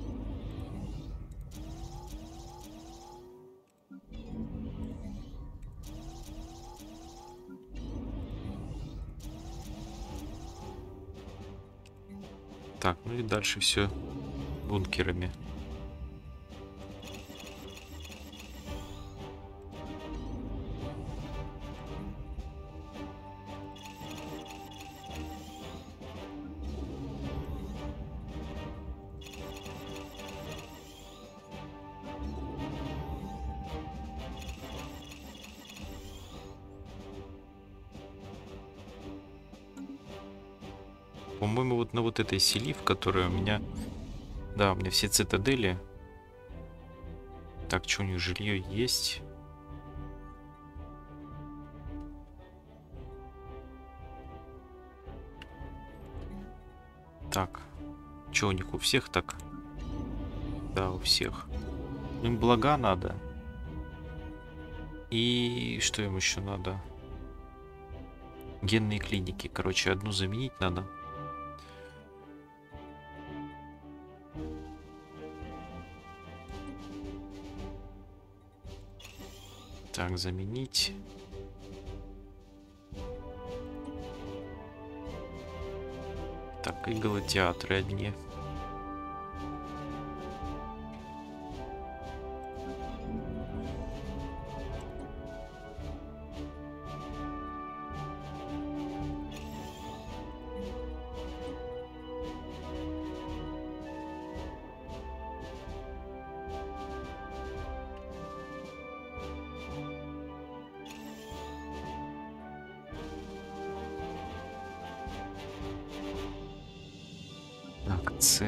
Так, ну и дальше все бункерами. По-моему, вот на вот этой селив, которая у меня... Да, у меня все цитадели. Так, что у них жилье есть? Так, что у них у всех так? Да, у всех. Им блага надо. И что им еще надо? Генные клиники. Короче, одну заменить надо. Так, заменить. Так, иглотеатры одни. Так, С.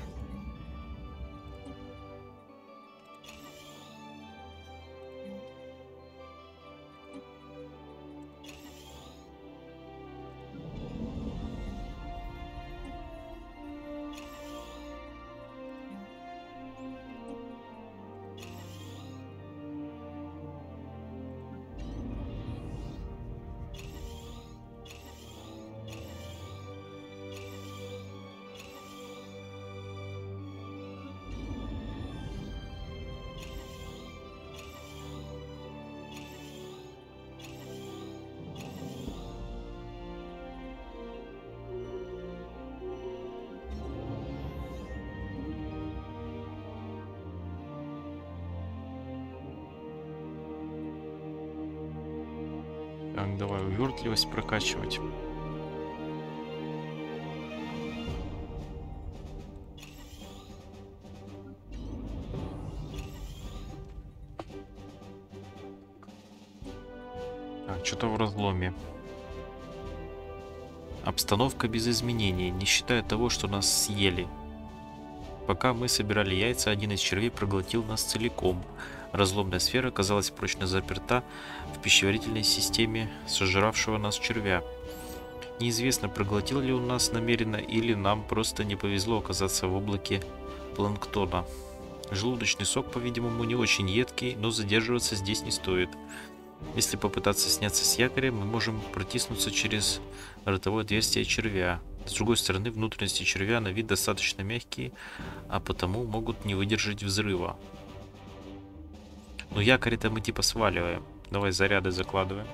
Так, давай увертливость прокачивать. Так, что-то в разломе. Обстановка без изменений, не считая того, что нас съели. Пока мы собирали яйца, один из червей проглотил нас целиком. Разломная сфера оказалась прочно заперта в пищеварительной системе сожравшего нас червя. Неизвестно, проглотил ли он нас намеренно или нам просто не повезло оказаться в облаке планктона. Желудочный сок, по-видимому, не очень едкий, но задерживаться здесь не стоит. Если попытаться сняться с якоря, мы можем протиснуться через ротовое отверстие червя. С другой стороны, внутренности червя на вид достаточно мягкие, а потому могут не выдержать взрыва. Но якорь-то мы типа сваливаем. Давай заряды закладываем.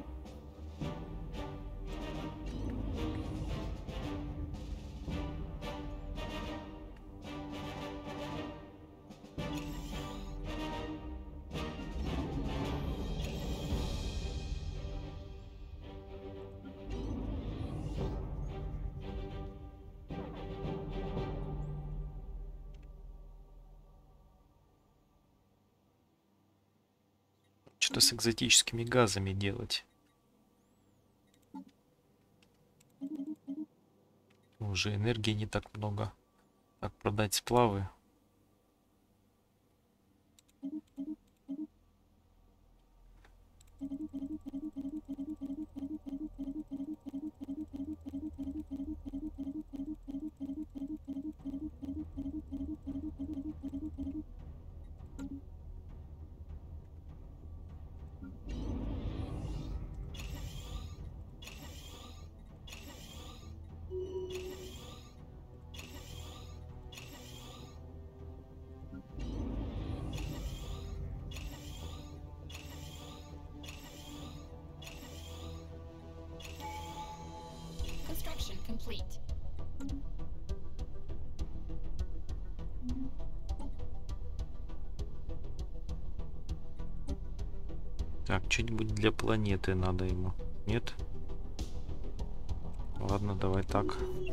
Что с экзотическими газами делать? Уже энергии не так много. Так, продать сплавы. Construction complete. Так, что-нибудь для планеты надо ему. Нет? Ладно, давай так.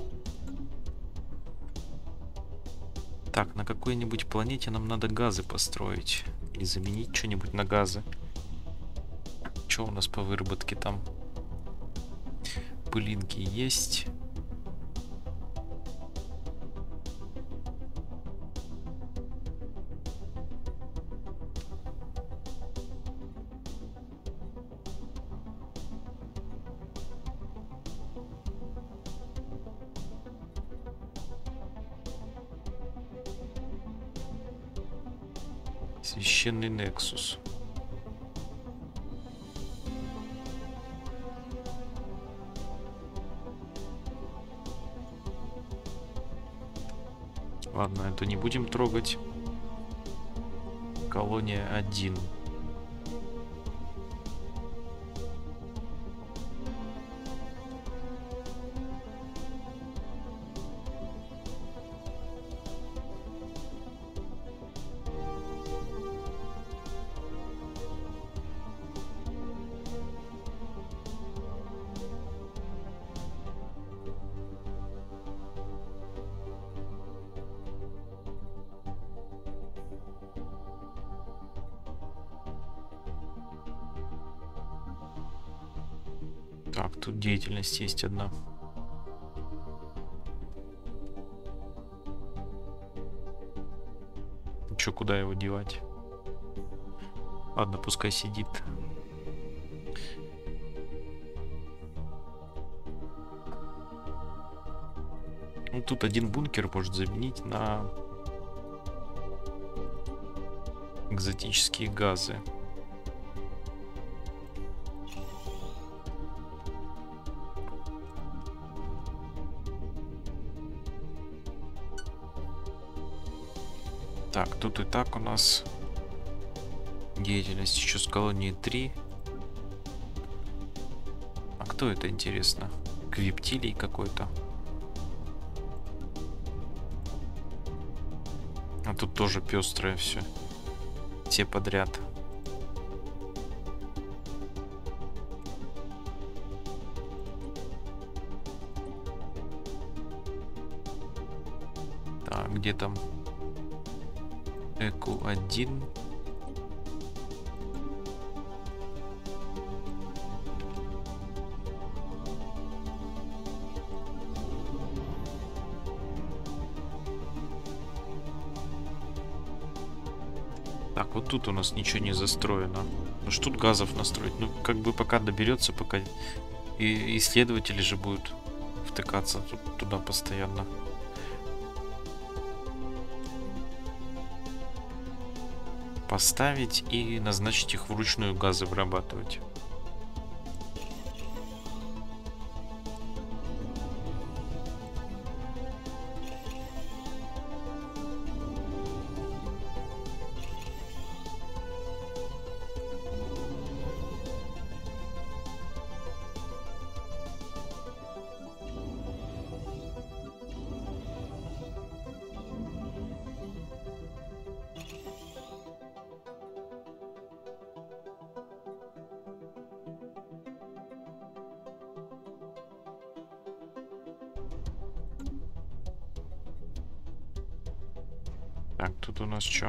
Так, на какой-нибудь планете нам надо газы построить. Или заменить что-нибудь на газы. Что у нас по выработке там? Пылинки есть. Священный Нексус. Ладно, это не будем трогать. Колония один. Так, тут деятельность есть одна. Чё, куда его девать? Ладно, пускай сидит. Ну, тут один бункер может заменить на экзотические газы. Так, тут и так у нас деятельность еще с колонии три. А кто это, интересно? Квиптилий какой-то. А тут тоже пестрое все. Все подряд. Так, где там? Эку один. Так, вот тут у нас ничего не застроено. Ну что тут газов настроить? Ну, как бы пока доберется, пока и исследователи же будут втыкаться тут, туда постоянно. Поставить и назначить их вручную газы вырабатывать. Так, тут у нас что?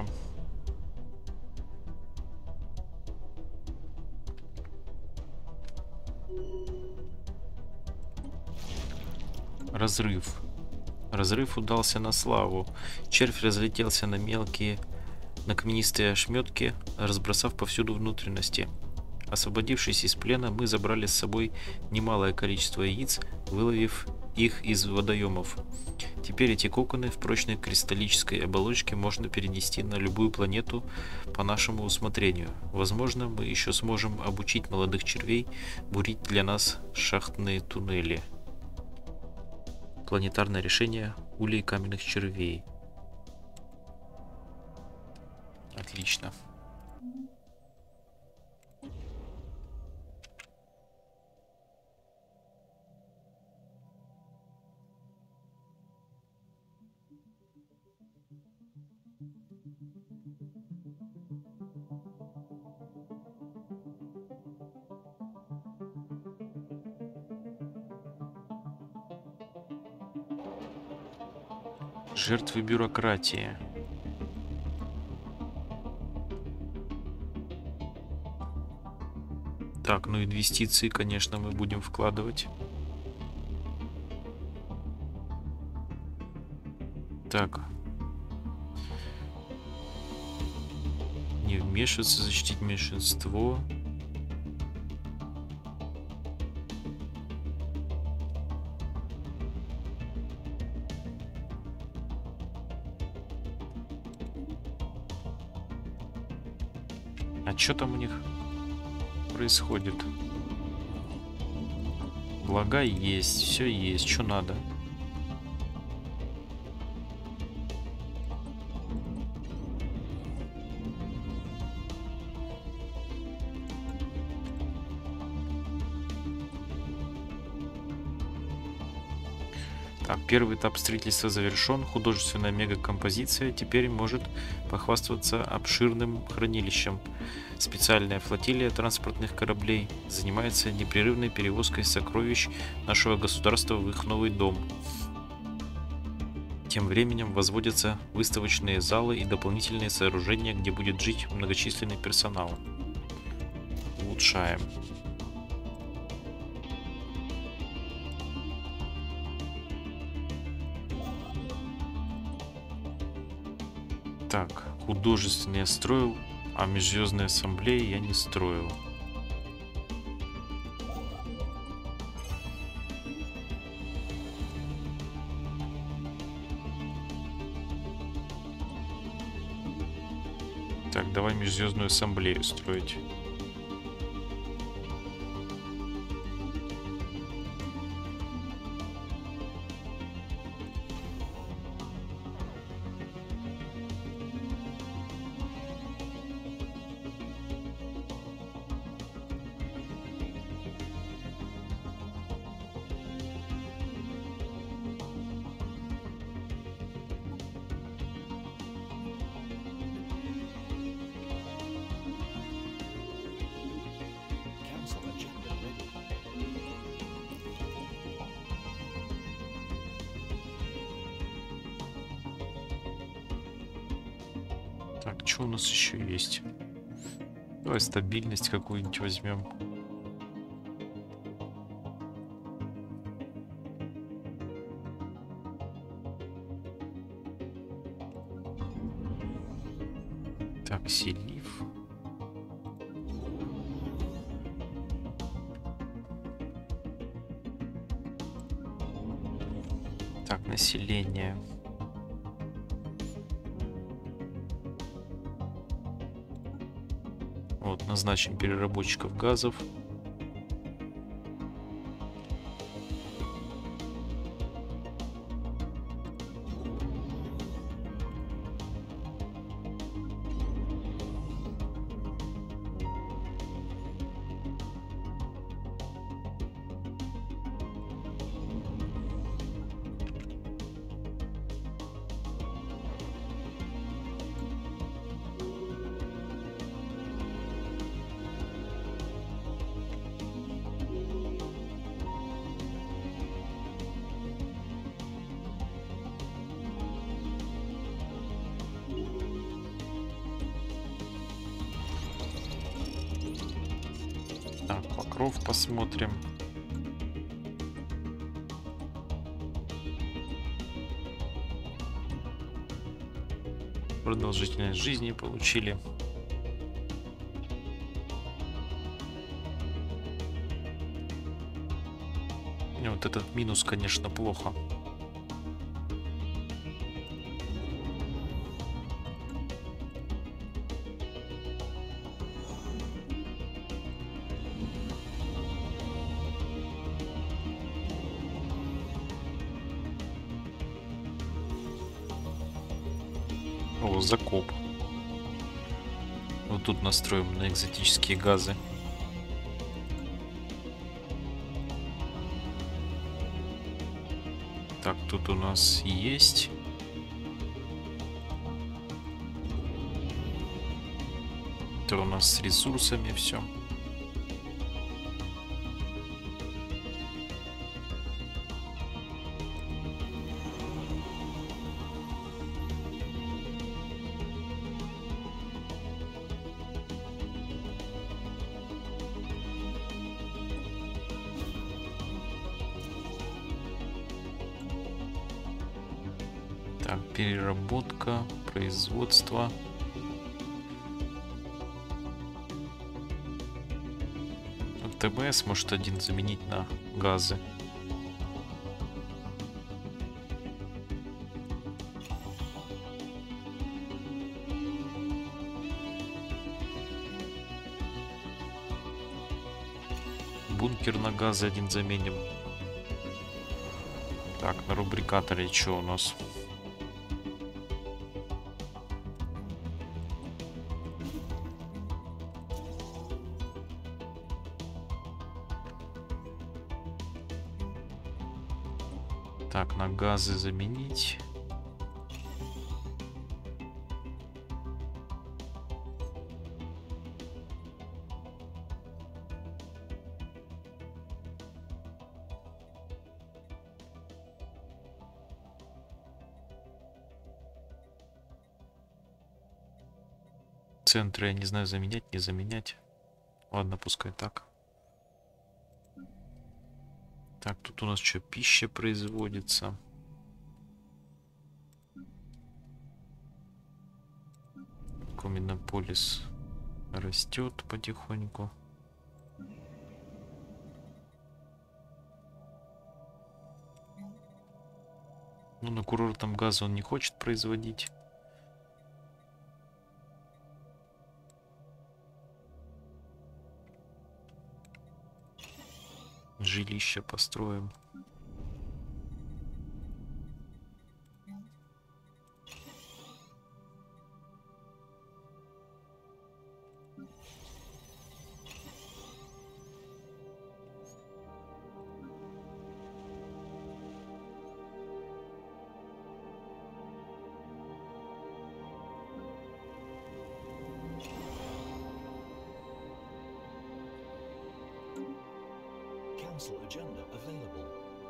Разрыв. Разрыв удался на славу. Червь разлетелся на мелкие, на каменистые ошметки, разбросав повсюду внутренности. Освободившись из плена, мы забрали с собой немалое количество яиц, выловив их из водоемов. Теперь эти коконы в прочной кристаллической оболочке можно перенести на любую планету по нашему усмотрению. Возможно, мы еще сможем обучить молодых червей бурить для нас шахтные туннели. Планетарное решение улей каменных червей. Отлично. Жертвы бюрократии. Так, ну инвестиции, конечно, мы будем вкладывать. Так. Не вмешиваться, защитить меньшинство. А что там у них происходит? Блага есть, все есть, что надо. Так, первый этап строительства завершен. Художественная мегакомпозиция теперь может похвастаться обширным хранилищем. Специальная флотилия транспортных кораблей занимается непрерывной перевозкой сокровищ нашего государства в их новый дом. Тем временем возводятся выставочные залы и дополнительные сооружения, где будет жить многочисленный персонал. Улучшаем. Так, художественный я строил, а межзвездные ассамблеи я не строил. Так, давай межзвездную ассамблею строить. Council agenda ready. Так, что у нас еще есть? Давай стабильность какую-нибудь возьмем. Так, селив. Так, население. Вот, назначим переработчиков газов. Так, покров посмотрим. Продолжительность жизни получили. И вот этот минус, конечно, плохо. О, закоп. Вот тут настроим на экзотические газы. Так, тут у нас есть. Это у нас с ресурсами все. Так, переработка, производство. ТБС может один заменить на газы. бункер на газы один заменим. Так, на рубрикаторе что у нас? Так, на газы заменить. Центры, я не знаю, заменять, не заменять. Ладно, пускай так. Так, тут у нас что, пища производится. Коминополис растет потихоньку. Ну, на курортном газе он не хочет производить. Жилище построим. Council agenda available.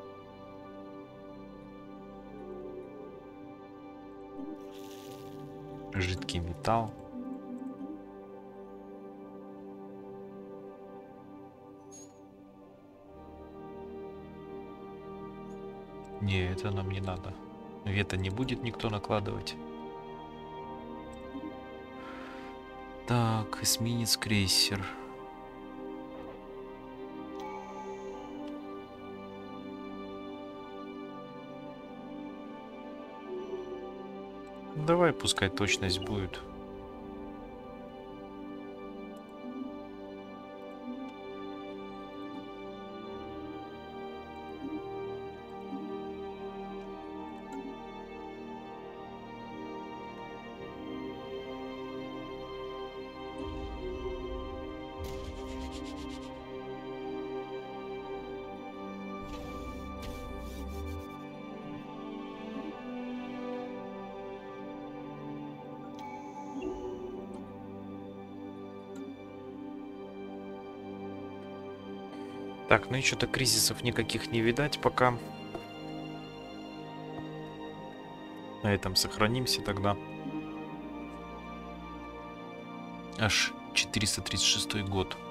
Жидкий металл. Не, это нам не надо. Вето не будет никто накладывать. Так, эсминец-крейсер. Давай, пускай точность будет. Так, ну и что-то кризисов никаких не видать пока. На этом сохранимся тогда. Аж четыреста тридцать шестой год.